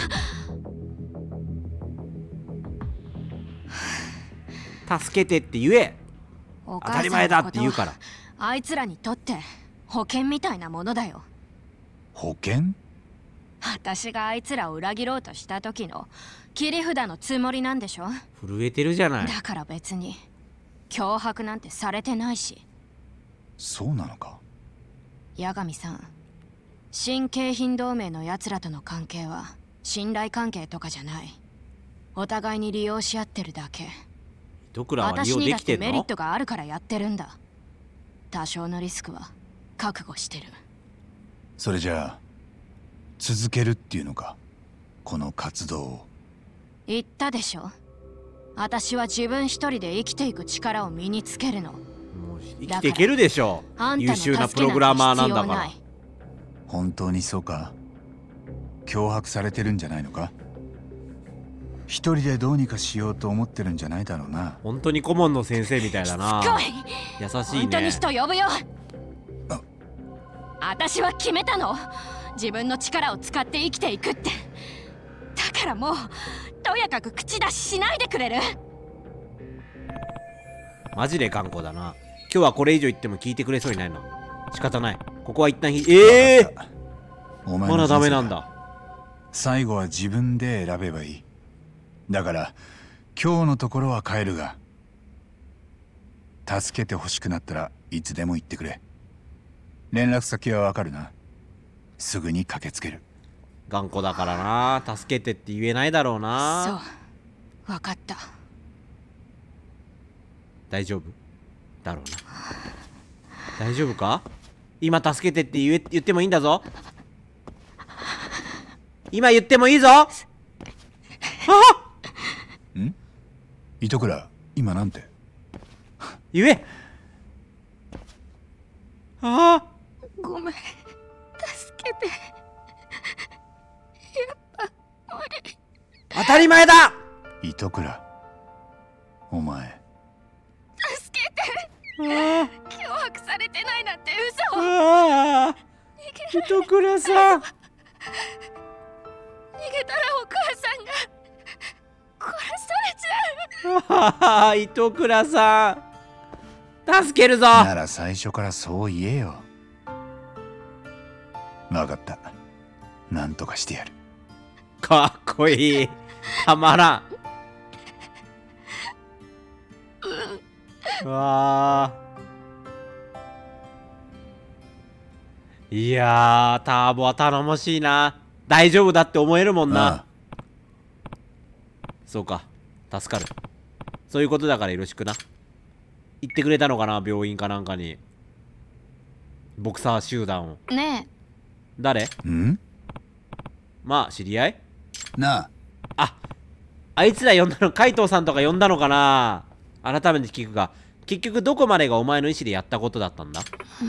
助けてって言え。 当当たり前だって言うから。 あいつらにとって保険みたいなものだよ。 保険？ 私があいつらを裏切ろうとした時の切り札のつもりなんでしょ。 震えてるじゃない。 だから別に脅迫なんてされてないし。 そうなのか？ 八神さん、新京浜同盟のやつらとの関係は信頼関係とかじゃない。お互いに利用し合ってるだけ。 ドクラは利私用にだってできてんの？ メリットがあるからやってるんだ。多少のリスクは覚悟してる。 それじゃあ続けるっていうのか、この活動を。 言ったでしょ。私は自分一人で生きていく力を身につけるの。 もう生きていけるでしょ。優秀なプログラマーなんだから。 本当にそうか？脅迫されてるんじゃないのか？一人でどうにかしようと思ってるんじゃないだろうな。 本当に顧問の先生みたいだな。優しいね。 本当に人呼ぶよ。 あ、 私は決めたの。自分の力を使って生きていくって。だからもうとやかく口出ししないでくれる？ マジで頑固だな。今日はこれ以上言っても聞いてくれそうにないの。仕方ない。ここは一旦ひええー、まだダメなんだ。 最後は自分で選べばいい。だから今日のところは帰るが、助けてほしくなったらいつでも言ってくれ。連絡先はわかるな？すぐに駆けつける。 頑固だからな。助けてって言えないだろうな。 そう、分かった。 大丈夫だろうな。大丈夫か？今助けてって言え言ってもいいんだぞ。今言ってもいいぞ。あっん？糸倉、今なんて？ 言え。ああ、 ごめん、助けて。やっぱ無理。 当たり前だ。 糸倉、お前助けて。脅迫されてないなんて嘘。 ああ、糸倉さん。 逃げたらお母さんが殺されちゃう。 ああ、糸倉さん、助けるぞ。 なら最初からそう言えよ。分かった、なんとかしてやる。 かっこいい。たまらん。うわー、いやー、ターボは頼もしいな。大丈夫だって思えるもんな。 ああ、 そうか、助かる。そういうことだからよろしくな。言ってくれたのかな、病院かなんかに。ボクサー集団を。 ねえ、 誰？ ん？ まあ知り合い？ なあ、あいつら呼んだの、海藤さんとか呼んだのかな。改めて聞くが、結局どこまでがお前の意思でやったことだったんだ？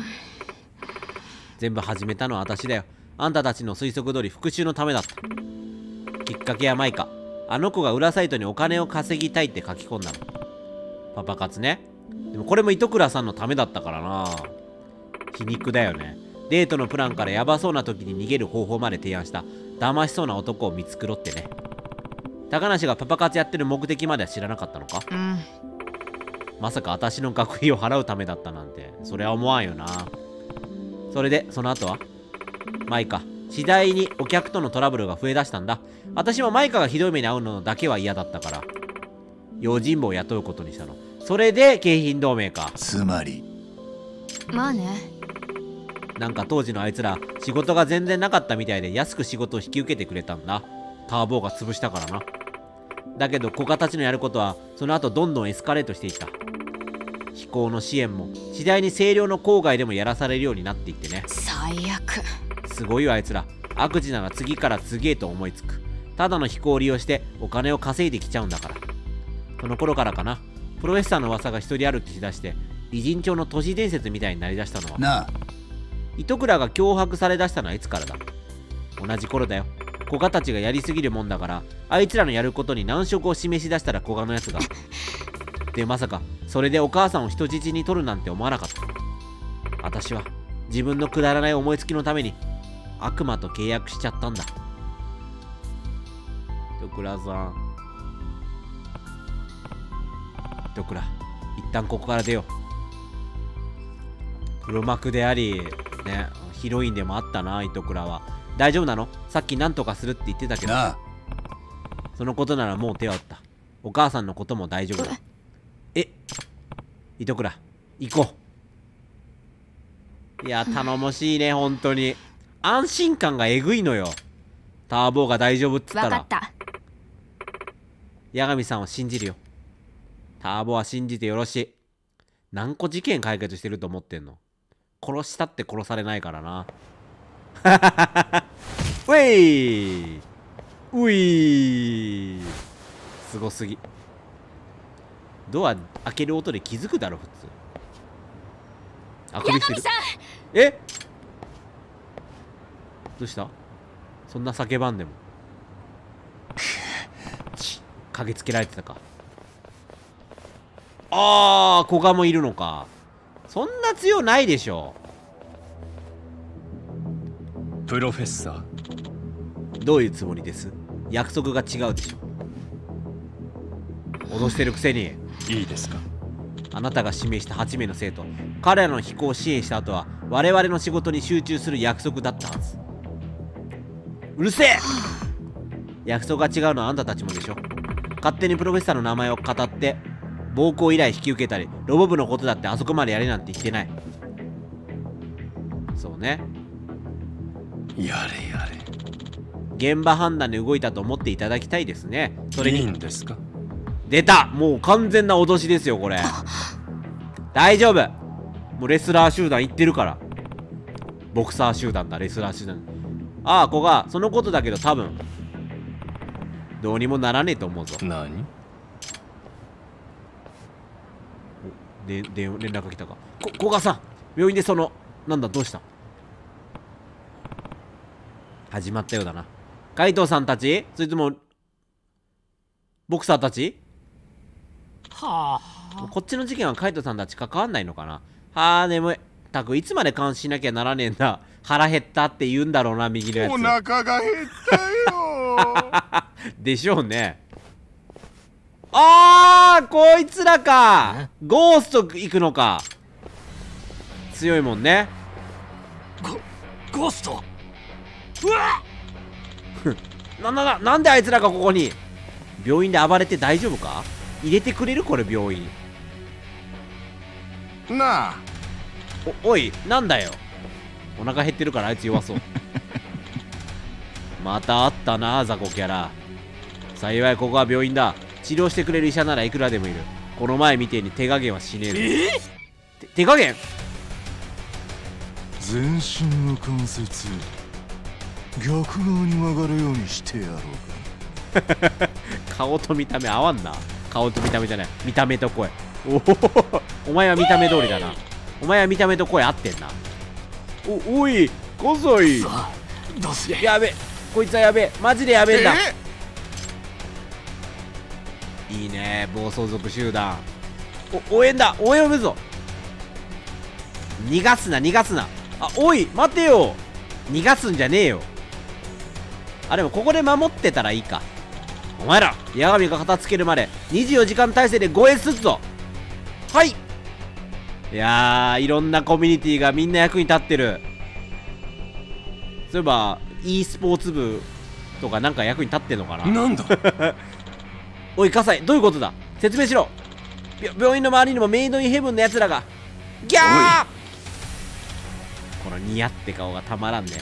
全部始めたのは私だよ。あんたたちの推測通り復讐のためだった。きっかけはマイカ。あの子が裏サイトにお金を稼ぎたいって書き込んだの。パパ活ね。でもこれも糸倉さんのためだったからな。皮肉だよね。デートのプランからヤバそうな時に逃げる方法まで提案した騙しそうな男を見繕ってね。高梨がパパ活やってる目的までは知らなかったのか？ うん、 まさか私の学費を払うためだったなんて、それは思わんよな。それでその後はマイカ、次第にお客とのトラブルが増えだしたんだ。私もマイカがひどい目に遭うのだけは嫌だったから用心棒を雇うことにしたの。それで京浜同盟か。 つまりまあね。 なんか当時のあいつら仕事が全然なかったみたいで安く仕事を引き受けてくれたんだ。ターボーが潰したからな。だけどコカたちのやることはその後どんどんエスカレートしていった。飛行の支援も次第に清涼の郊外でもやらされるようになっていってね。 最悪。 すごいよあいつら。悪事なら次から次へと思いつく。ただの飛行を利用してお金を稼いできちゃうんだから。その頃からかな、プロフェッサーの噂が一人歩きしだして偉人帳の都市伝説みたいになりだしたのはなあ、 糸倉が脅迫されだしたのはいつからだ。同じ頃だよ。古賀たちがやりすぎるもんだからあいつらのやることに難色を示し出したら古賀のやつがで、まさかそれでお母さんを人質に取るなんて思わなかった。私は自分のくだらない思いつきのために悪魔と契約しちゃったんだ。糸倉さん、糸倉、一旦ここから出よう。黒幕でありね、ヒロインでもあったな糸倉は。大丈夫なの？さっき何とかするって言ってたけど。 なあ、 そのことならもう手は打った。お母さんのことも大丈夫だ。え、糸倉行こう。いや頼もしいね、本当に安心感がえぐいのよ。ターボーが大丈夫っつったら。 わかった。 八神さんを信じるよ。ターボは信じてよろしい。何個事件解決してると思ってんの？殺したって殺されないからな。ウェイウィー、すごすぎ。ドア開ける音で気づくだろ普通。あくびしてる。え、どうした？そんな叫ばんでも。ち嗅ぎつけられてたか。あー、古賀もいるのか。そんな強ないでしょ。 プロフェッサー、どういうつもりです？約束が違うでしょ。脅してるくせに。 いいですか？ あなたが指名したはちめいの生徒、彼らの飛行を支援した後は我々の仕事に集中する約束だったはず。うるせえ。約束が違うのはあんたたちもでしょ。勝手にプロフェッサーの名前を語って暴行依頼引き受けたり、ロボ部のことだってあそこまでやれなんて言ってない。そうね、 やれやれ。 現場判断で動いたと思っていただきたいですね。それにいいんですか？ 出た、もう完全な脅しですよこれ。大丈夫、もうレスラー集団行ってるから。ボクサー集団だ、レスラー集団。ああ、子がそのことだけど多分どうにもならねえと思うぞ。 何？ で、で、連絡が来たか。こ、古賀さん、病院でその、なんだ、どうした？始まったようだな。海藤さんたち？それともボクサーたち？はあ、こっちの事件は海藤さんたち関わんないのかな。はあ、眠い。たくいつまで監視しなきゃならねえんだ。腹減ったって言うんだろうな、右のやつ。 お腹が減ったよ。 でしょうね。あー、こいつらか。ゴースト行くのか。強いもんね。 ゴゴースト。 うわっな、な、な、なんであいつらがここに。病院で暴れて大丈夫か？入れてくれる？これ病院。 なあ、 お、おい、なんだよ。お腹減ってるからあいつ弱そう。またあったな、雑魚キャラ。 幸いここは病院だ。治療してくれる医者ならいくらでもいる。この前みてえに手加減はしねえぞ。え手加減全身の関節逆側に曲がるようにしてやろうか。 顔と見た目合わんな。顔と見た目じゃない、見た目と声。おおお前は見た目通りだな。お前は見た目と声合ってんな。おおいこそい。 どうすやべ、こいつはやべえ、マジでやべえんだ。いいね暴走族集団。お応援だ、応援を呼ぶぞ。逃がすな逃がすな。あおい待てよ、逃がすんじゃねえよ。あでもここで守ってたらいいか。お前ら八神が片付けるまでにじゅうよじかん体制で護衛すっぞ。はい。いやーいろんなコミュニティがみんな役に立ってる。そういえば e スポーツ部とかなんか役に立ってんのかな。 なんだおい葛西どういうことだ、説明しろ。病院の周りにもメイドインヘブンのやつらが。ギャー。このニヤって顔がたまらんね。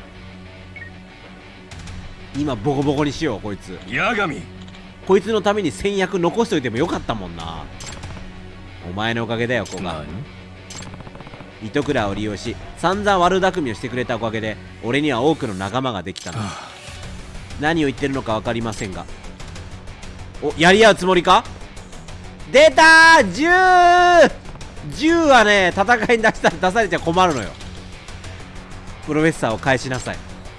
今ボコボコにしようこいつ。 八神こいつのために戦略残しといてもよかったもんな。お前のおかげだよ古賀。糸倉を利用し散々悪巧みをしてくれたおかげで俺には多くの仲間ができたな。何を言ってるのか分かりませんが、おやり合うつもりか。出たー銃銃はね戦いに出した出されちゃ困るのよ。プロフェッサーを返しなさい。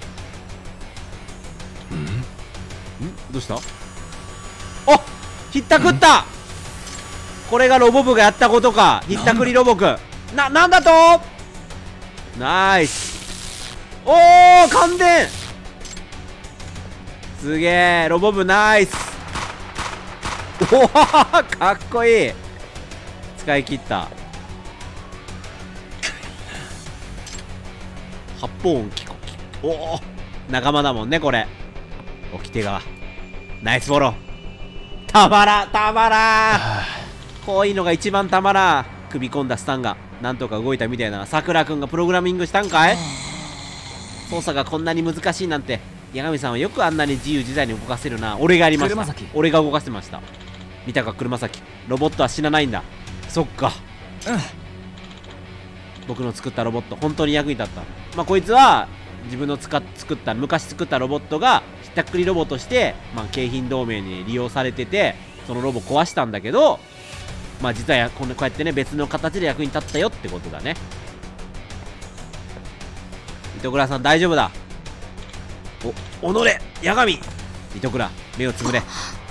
んどうした。あひったくった、これがロボ部がやったことか。ひったくりロボくんな、なんだと。ナイス。おお感電すげえロボ部ナイス。おおかっこいい。使い切った。発砲音聞こおお仲間だもんねこれ。掟がナイスフォロー。たまらたまらこういうのが一番たまらん。首込んだスタンがなんとか動いたみたいな。さくらくんがプログラミングしたんかい。操作がこんなに難しいなんて八神さんはよくあんなに自由自在に動かせるな。俺がやりました。俺が動かせました。見たか車崎、ロボットは死なないんだ。そっか、うん、僕の作ったロボット本当に役に立った。まあこいつは自分の使っ作った昔作ったロボットがひったくりロボとして、まあ、京浜同盟に利用されててそのロボ壊したんだけど、まあ実はやこうやってね別の形で役に立ったよってことだね。糸倉さん大丈夫だ。おおのれ八神。糸倉目をつぶれ。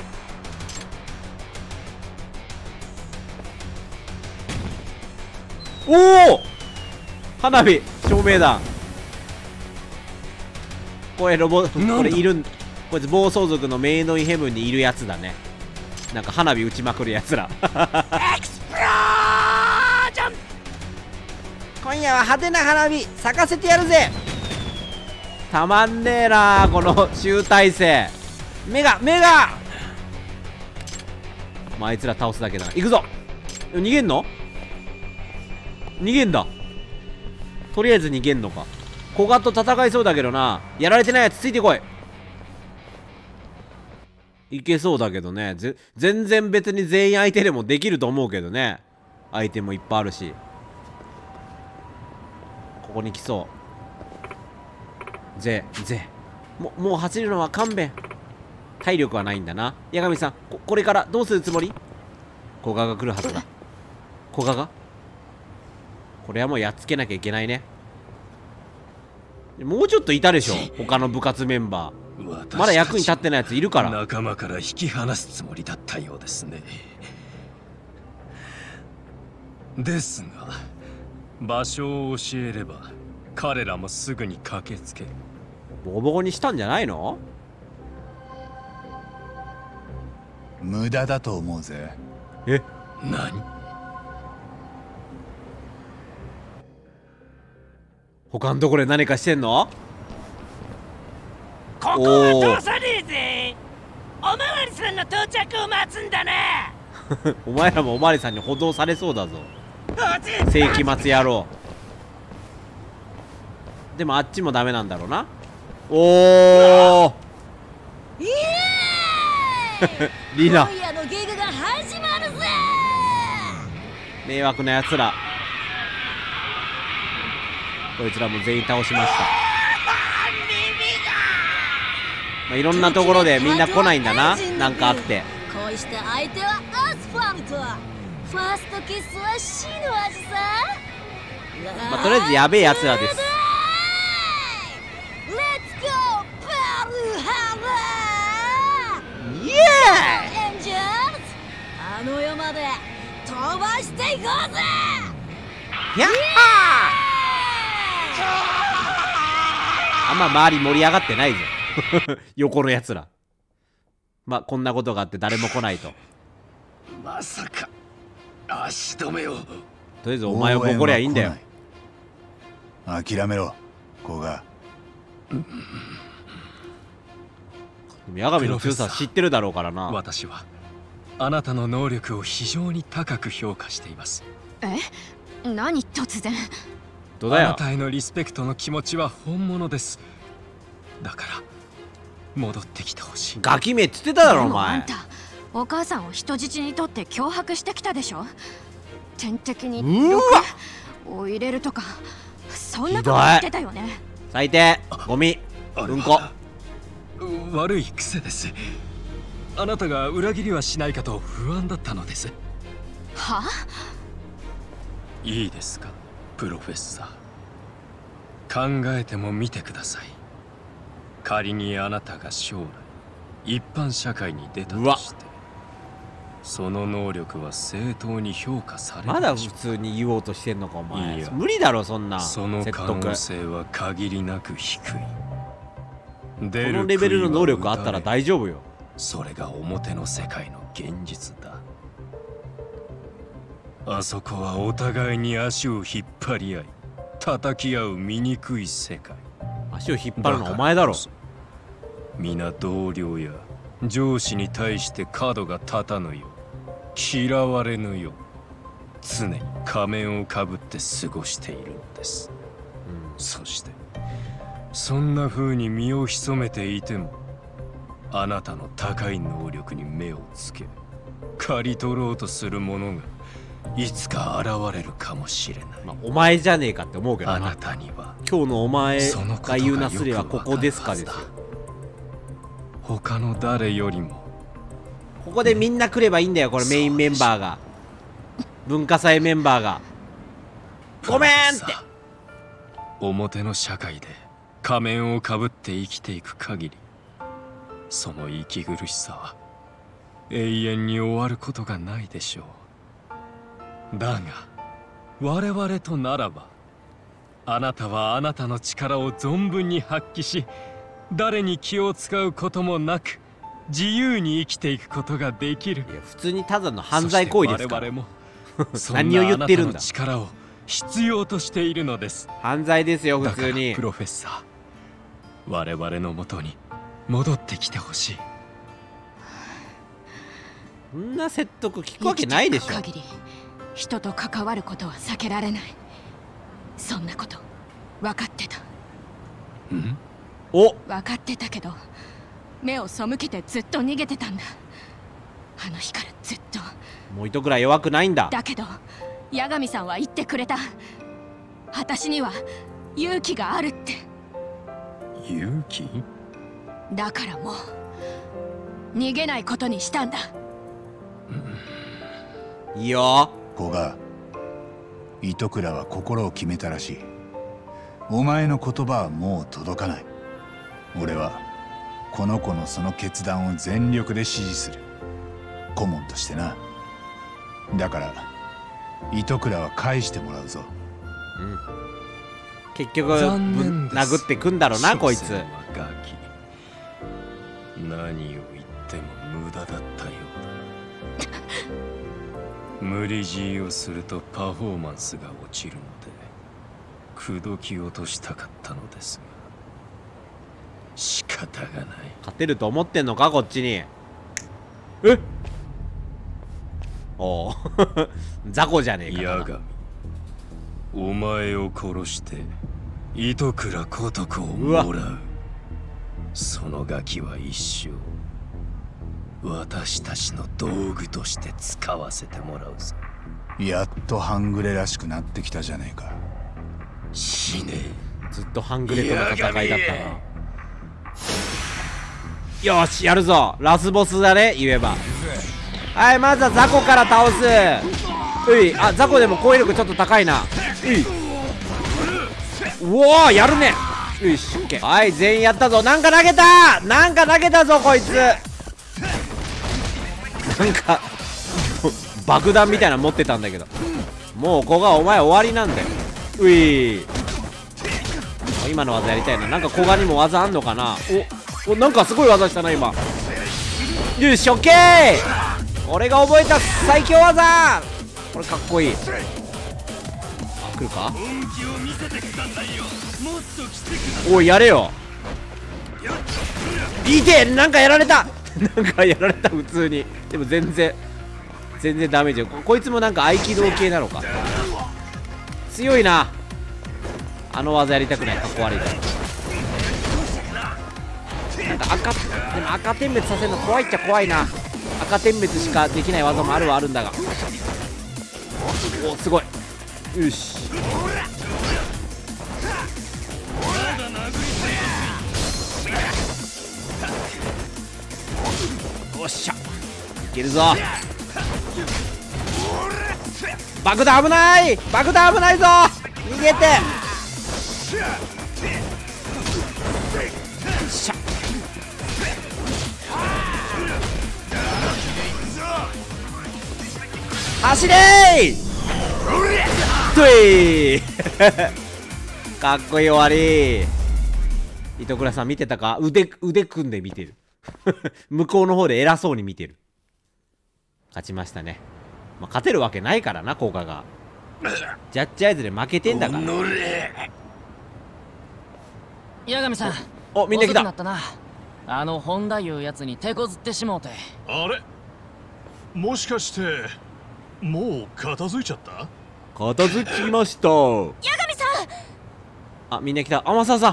おお花火照明弾。これロボこれいるんこいつ暴走族のメイドインヘブンにいるやつだね。なんか花火撃ちまくるやつら。エクスプロージョン。今夜は派手な花火咲かせてやるぜ。たまんねえなこの集大成。目が目がまああいつら倒すだけだな。行くぞ。逃げんの逃げんだ。とりあえず逃げんのか。古賀と戦いそうだけどな。やられてないやつついてこい。いけそうだけどね。ぜ全然別に全員相手でもできると思うけどね。アイテムもいっぱいあるし。ここに来そう。ぜぜももう走るのは勘弁。体力はないんだな。八神さん こ, これからどうするつもり。古賀が来るはずだ。古賀がこれはもうやっつけなきゃいけないね。もうちょっといたでしょ他の部活メンバー。まだ役に立ってないやついるから。 仲間から引き離すつもりだったようですね。ですが場所を教えれば彼らもすぐに駆けつける。 ボコボコにしたんじゃないの。 無駄だと思うぜ。 え何。 他のところで何かしてんの。 ここは通さねえぜ。おまわりさんの到着を待つんだな。 お前らもおまわりさんに補導されそうだぞ世紀末野郎。でもあっちもダメなんだろうな。おおリーナ今夜のギグが始まるぜ。 迷惑なやつら、こいつらも全員倒しました。まあ、いろんなところでみんな来ないんだな、なんかあって。 こうして相手はアスファルト。ファーストキスは死の味さ。 まあ、とりあえずやべえやつらです。 レッツゴーパルハラ。 イエエンジェルズ、あの世まで飛ばしていこうぜ。 ーイやっはーあんま周り盛り上がってないぞ横のやつら。まあこんなことがあって誰も来ないと。 まさか足止めを。 とりあえずお前を怒りゃいいんだよ。 諦めろ古賀。 八神の強さ知ってるだろうからな。 私はあなたの能力を非常に高く評価しています。 え、何突然。 どうだよ。 あなたへのリスペクトの気持ちは本物です。だから戻ってきてほしい。 ガキめって言ってただろお前。 あんたお母さんを人質にとって脅迫してきたでしょ。天敵に毒を入れるとかそんなこと言ってたよね。 最低、ゴミ、うんこ。 悪い癖です。あなたが裏切りはしないかと不安だったのです。 はあ、 いいですかプロフェッサー。考えてもみてください。仮にあなたが将来一般社会に出たとして、その能力は正当に評価されるでしょう。 まだ普通に言おうとしてんのかお前。 いや無理だろそんなその可能性は限りなく低い。 このレベルの能力あったら大丈夫よ。 それが表の世界の現実だ。あそこはお互いに足を引っ張り合い叩き合う醜い世界。 足を引っ張るのお前だろ。 皆同僚や上司に対して角が立たぬよう、嫌われぬよう、常に仮面をかぶって過ごしているのです、うん、そしてそんな風に身を潜めていても、あなたの高い能力に目をつけ刈り取ろうとする者がいつか現れるかもしれない。 まあ、お前じゃねえかって思うけどな。 あなたには今日のお前が言うなすれはここですかですよ。 他の誰よりも。 ここでみんな来ればいいんだよ、これメインメンバーが、文化祭メンバーがごめんって。 表の社会で仮面をかぶって生きていく限り、その息苦しさは永遠に終わることがないでしょう。だが我々とならば、あなたはあなたの力を存分に発揮し、誰に気を使うこともなく自由に生きていくことができる。 いや普通にただの犯罪行為ですから。 我々も何を言ってるんだ。 力を必要としているのです。 犯罪ですよ普通に。 プロフェッサー、我々のもとに戻ってきてほしい。 そんな説得聞くわけないでしょ。 限り人と関わることは避けられない。そんなこと分かってた。 んお分かってたけど目を背けてずっと逃げてたんだ。あの日からずっと。 もう糸くらい弱くないんだ。 だけど八神さんは言ってくれた。私には勇気があるって。 勇気？ だからもう逃げないことにしたんだ。 いいよ古賀。糸倉は心を決めたらしい。お前の言葉はもう届かない。俺はこの子のその決断を全力で支持する、顧問としてな。だから糸倉は返してもらうぞ。 うん、結局殴ってくんだろうなこいつ。 何を言っても無駄だったようだ。無理強いをするとパフォーマンスが落ちるので口説き落としたかったのですが、仕方がない。 勝てると思ってんのかこっちに。えおお雑魚じゃねえか。 八神、お前を殺して糸倉琴子をもらう。そのガキは一生私たちの道具として使わせてもらうぞ。 やっと半グレらしくなってきたじゃねえか。 死ねえ。ずっと半グレとの戦いだったな。よし、やるぞ。ラスボスだね、言えば。はい、まずは雑魚から倒す。うい、あ、雑魚でも攻撃力ちょっと高いな。うい、うおー、やるね。よし、オッケー。はい、全員やったぞ。なんか投げた、なんか投げたぞこいつ。なんか爆弾みたいなの持ってたんだけど、もうここがお前終わりなんだよ。うい、今の技やりたいな。なんか古賀にも技あんのかな。おお、なんかすごい技したな今。よし、オッケー。俺が覚えた最強技、これかっこいい。あ、来るか。おい、やれよ。いて、なんかやられたなんかやられた、普通に。でも全然全然ダメージよ。こいつもなんか合気道系なのか。強いな。あの技やりたくない。かっこ悪いから。なんか赤、でも赤点滅させるの怖いっちゃ怖いな。赤点滅しかできない技もあるはあるんだが。お、すごい。よし、よっしゃ、いけるぞ。爆弾危ない、爆弾危ないぞ。逃げて。よっしゃ、走れーといかっこいい終わり。糸倉さん見てたか。腕腕組んで見てる向こうの方で偉そうに見てる。勝ちましたね。まあ、勝てるわけないからな、効果が。ジャッジアイズで負けてんだから。 八神さん、 お、みんな来た。 遅くなったな。あの本田いうやつに手こずってしもうて。 あれ、もしかしてもう片付いちゃった？ 片付きました。八神さん。あ、みんな来た。天沢さん。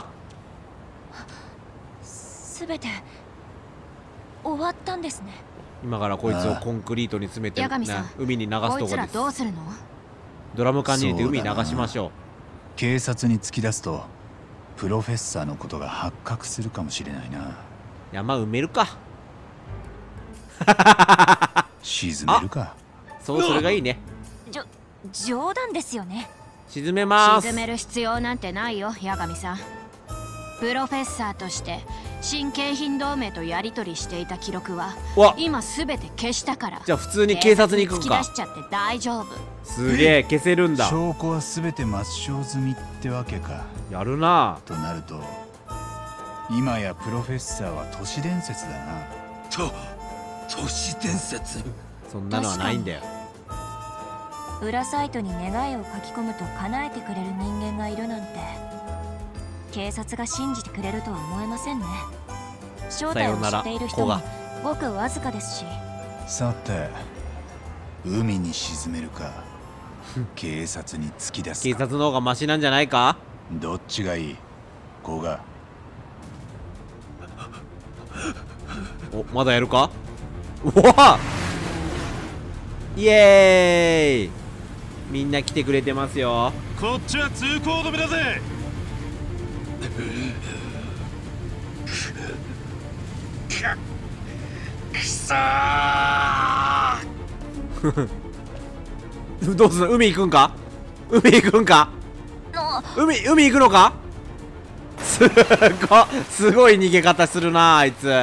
すべて終わったんですね。 今からこいつをコンクリートに詰めて、ね、海に流すとこです。こいつらどうするの？ ドラム缶に入れて海に流しましょう。 警察に突き出すとプロフェッサーのことが発覚するかもしれないな。 山埋めるか沈めるか。 そう、それがいいね。 じょ冗談ですよね。 沈めます。 沈める必要なんてないよ、八神さん。プロフェッサーとして新京浜同盟とやり取りしていた記録は今すべて消したから。 じゃあ普通に警察に行くか。 突き出しちゃって大丈夫。 すげえ、消せるんだ。 証拠はすべて抹消済みってわけか。 やるな。 となると今やプロフェッサーは都市伝説だな。 と都市伝説？ そんなのはないんだよ。 裏サイトに願いを書き込むと叶えてくれる人間がいるなんて警察が信じてくれるとは思えませんね。正体を知っている人もごくわずかですし。 さて、海に沈めるか警察に突き出すか。 警察の方がマシなんじゃないか。 どっちがいい？子が。 お、まだやるか。うわ、イエーイ、みんな来てくれてますよ。 こっちは通行止めだぜ。 くそーどうする？海行くんか？海行くんか？海、海行くのか？すごすごい逃げ方するなあいつ。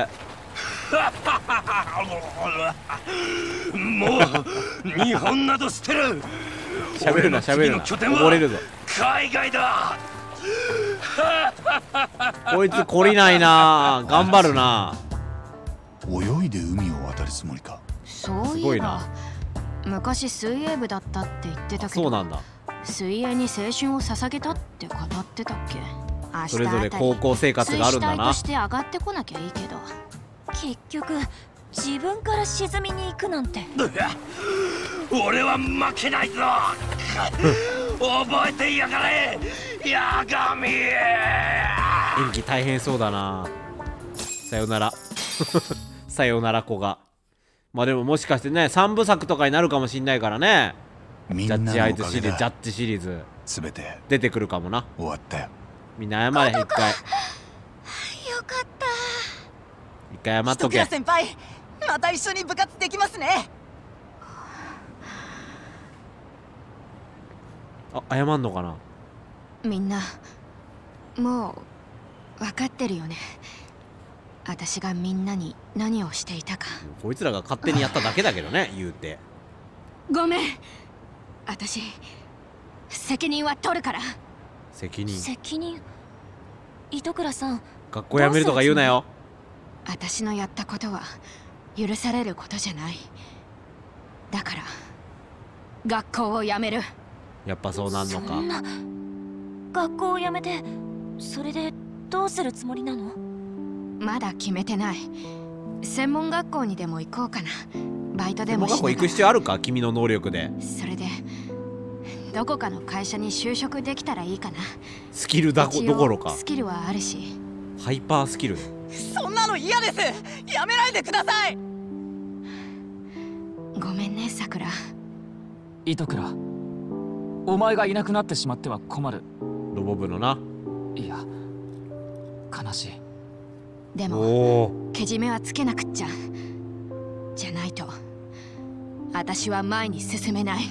もう日本など捨てる。 喋るな、喋るな、溺れるぞ。 海外だ。 こいつ懲りないな、頑張るな。 泳いで海を渡るつもりか。 そういえば昔水泳部だったって言ってたけど。 そうなんだ。 水泳に青春を捧げたって語ってたっけ。 それぞれ高校生活があるんだな。 水死体として上がってこなきゃいいけど、 結局自分から沈みに行くなんて。 俺は負けないぞ。覚えてやがれ、八神。 演技大変そうだな。さよならさよなら子が。 まあでももしかしてねさんぶさくとかになるかもしんないからね。ジャッジアイズシリーズジャッジシリーズ全て出てくるかもな。 終わったよ。 みんな謝れ一回。 よかった一回謝っとけ。 先輩、また一緒に部活できますね。 あ、謝んのかな。 みんなもう分かってるよね。私がみんなに何をしていたか。 こいつらが勝手にやっただけだけどね言うて。 ごめん、私責任は取るから。 責任責任。糸倉さん、 学校辞めるとか言うなよ。 私のやったことは許されることじゃない。だから学校を辞める。 やっぱそうなんのか。 そんな学校を辞めて、それでどうするつもりなの？ まだ決めてない。専門学校にでも行こうかな。バイトでもしながら。 専門学校行く必要あるか、君の能力で。 それでどこかの会社に就職できたらいいかな。 スキルだこどころかスキルはあるし。 ハイパースキル。 そんなの嫌です。やめないでください。 ごめんねさくら。 糸倉、お前がいなくなってしまっては困る。 ロボ部のな。 いや悲しい。 でもけじめはつけなくっちゃ。じゃないと私は前に進めない。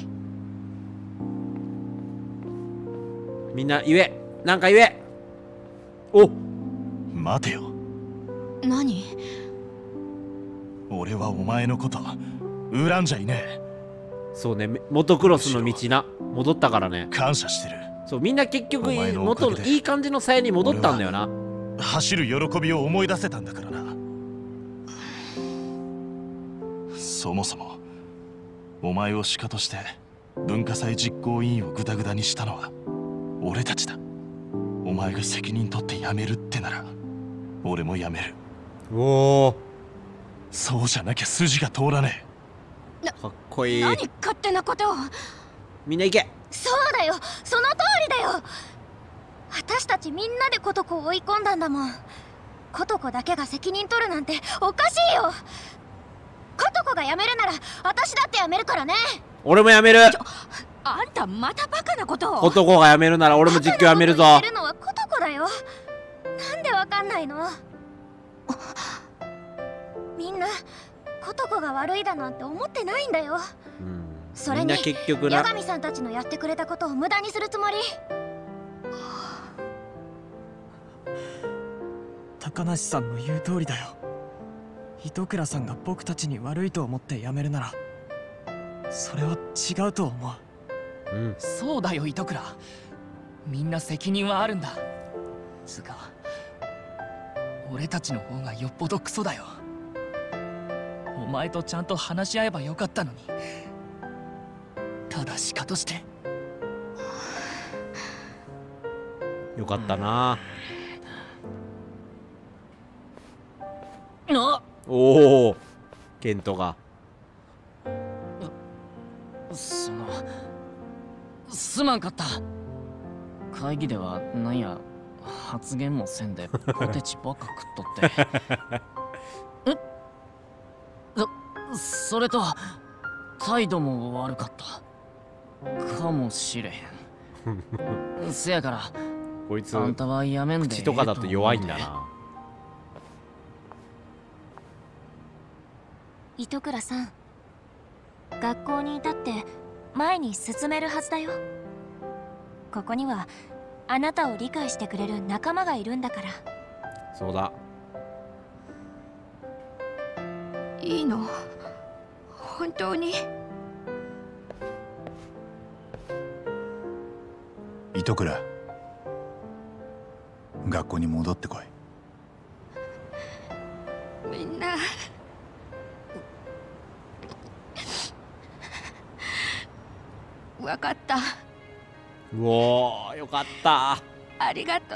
みんな言え、なんか言え。お、 待てよ。 何？ 俺はお前のこと恨んじゃいねえ。 そうね、モトクロスの道な戻ったからね。 感謝してる。 そう、みんな結局元のいい感じの鞘に戻ったんだよな。 走る喜びを思い出せたんだからな。そもそもお前をシカとして文化祭実行委員をグダグダにしたのは俺たちだ。お前が責任取って辞めるってなら俺も辞める。 おお、 そうじゃなきゃ筋が通らねえ。かっこいい。 何勝手なことを。 みんな行け。 そうだよ、その通りだよ。私たちみんなでコトコを追い込んだんだもん。コトコだけが責任取るなんておかしいよ。コトコが辞めるなら私だって辞めるからね。 俺も辞める。 あんたまたバカなことを。 コトコが辞めるなら俺も実況辞めるぞ。 辞めるのはコトコだよ。なんでわかんないの？みんなコトコが悪いだなんて思ってないんだよ。 うん、 それにみんな結局な、 八神さんたちのやってくれたことを無駄にするつもり？ 高梨さんの言う通りだよ。糸倉さんが僕たちに悪いと思って辞めるならそれは違うと思う。うん、 そうだよ糸倉、みんな責任はあるんだ。つうか俺たちの方がよっぽどクソだよ。お前とちゃんと話し合えばよかったのに、ただシカとして。 よかったな。 あ、 おお、ケントが。 そのすまんかった。会議ではなんや発言もせんでポテチばっか食っとってえそそれと態度も悪かったかもしれへんせやからこいつあんたはやめんで口とかだと弱いんだな。 糸倉さん、学校にいたって前に進めるはずだよ。ここにはあなたを理解してくれる仲間がいるんだから。 そうだ。 いいの？本当に？ 糸倉、学校に戻ってこい。 みんなわかった。 うおー、よかった。 ありがとう。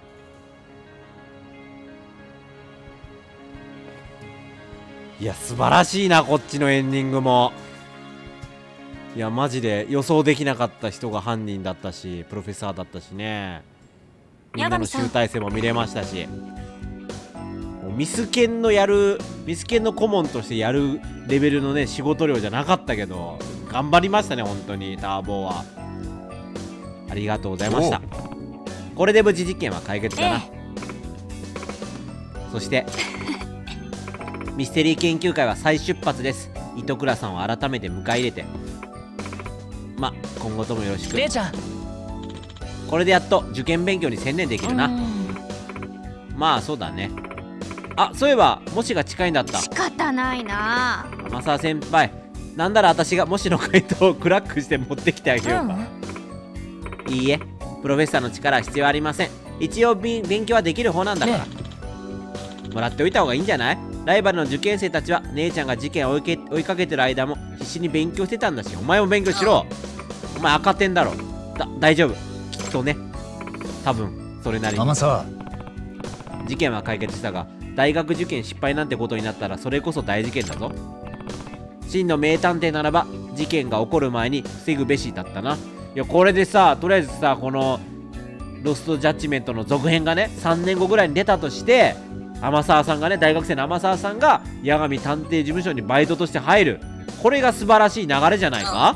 いや素晴らしいな、こっちのエンディングも。いやマジで予想できなかった人が犯人だったし、プロフェッサーだったしね。みんなの集大成も見れましたし、もうミスケンのやるミスケンの顧問としてやるレベルのね仕事量じゃなかったけど頑張りましたね本当にターボーは。ありがとうございました。これで無事事件は解決だな、ええ、そしてミステリー研究会は再出発です。糸倉さんを改めて迎え入れて、ま今後ともよろしく。 姉ちゃん、 これでやっと受験勉強に専念できるな。まあそうだね。あ、そういえば模試が近いんだった。 仕方ないな。 天沢先輩、なんなら私が模試の回答をクラックして持ってきてあげようか。うん、いいえ、プロフェッサーの力は必要ありません。一応勉強はできる方なんだから、ね、もらっておいた方がいいんじゃない？ライバルの受験生たちは姉ちゃんが事件を追いけ追いかけてる間も必死に勉強してたんだし、お前も勉強しろ。お前赤点だろ。だ大丈夫、きっとね。多分それなりに。 天沢、 事件は解決したが大学受験失敗なんてことになったらそれこそ大事件だぞ。真の名探偵ならば事件が起こる前に防ぐべしだったな。いやこれでさ、とりあえずさ、このロストジャッジメントの続編がねさんねんごぐらいに出たとして、天沢さんがね、大学生の天沢さんが八神探偵事務所にバイトとして入る、これが素晴らしい流れじゃないか。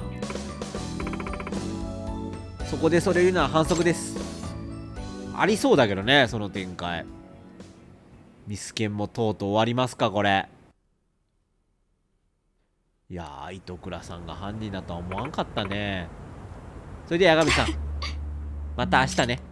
そこでそれ言うのは反則です。ありそうだけどね、その展開。ミスケンもとうとう終わりますか、これ。いやー、糸倉さんが犯人だとは思わんかったね。それで八神さんまた明日ね。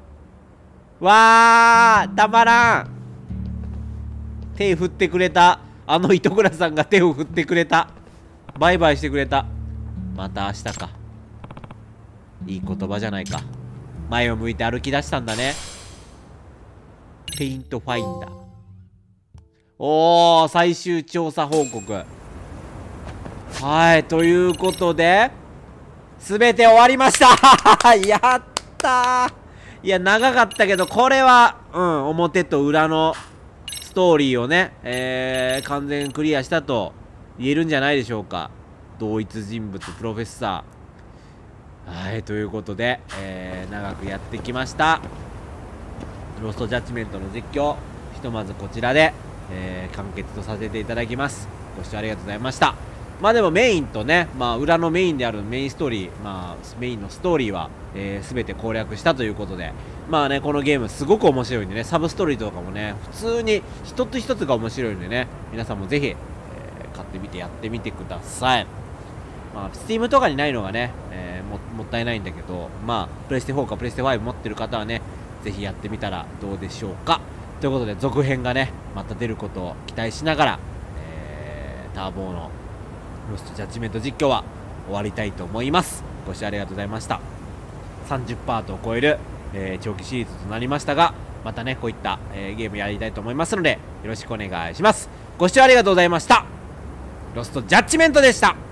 わー、たまらん。手振ってくれた、あの糸倉さんが手を振ってくれた、バイバイしてくれた。また明日か。いい言葉じゃないか。前を向いて歩き出したんだね。ペイントファインダー。おー、最終調査報告。はい、ということで全て終わりましたやったー。いや長かったけど、これはうん表と裏のストーリーをね、えー、完全クリアしたと言えるんじゃないでしょうか。同一人物プロフェッサー。はい、ということで、えー、長くやってきましたロストジャッジメントの実況、ひとまずこちらで、えー、完結とさせていただきます。ご視聴ありがとうございました。まあでもメインとね、まあ裏のメインであるメインストーリー、まあメインのストーリーは、えー、全て攻略したということで、まあね、このゲームすごく面白いんでね、サブストーリーとかもね、普通に一つ一つが面白いんでね、皆さんもぜひ、えー、買ってみてやってみてください。まあ、Steam とかにないのがね、えー、も, もったいないんだけど、まあ、プレステフォーかプレステファイブ持ってる方はね、ぜひやってみたらどうでしょうか。ということで、続編がね、また出ることを期待しながら、えー、ターボーのロストジャッジメント実況は終わりたいと思います。ご視聴ありがとうございました。さんじゅっパートを超える、えー、長期シリーズとなりましたが、またね、こういった、えー、ゲームやりたいと思いますので、よろしくお願いします。ご視聴ありがとうございました。ロストジャッジメントでした。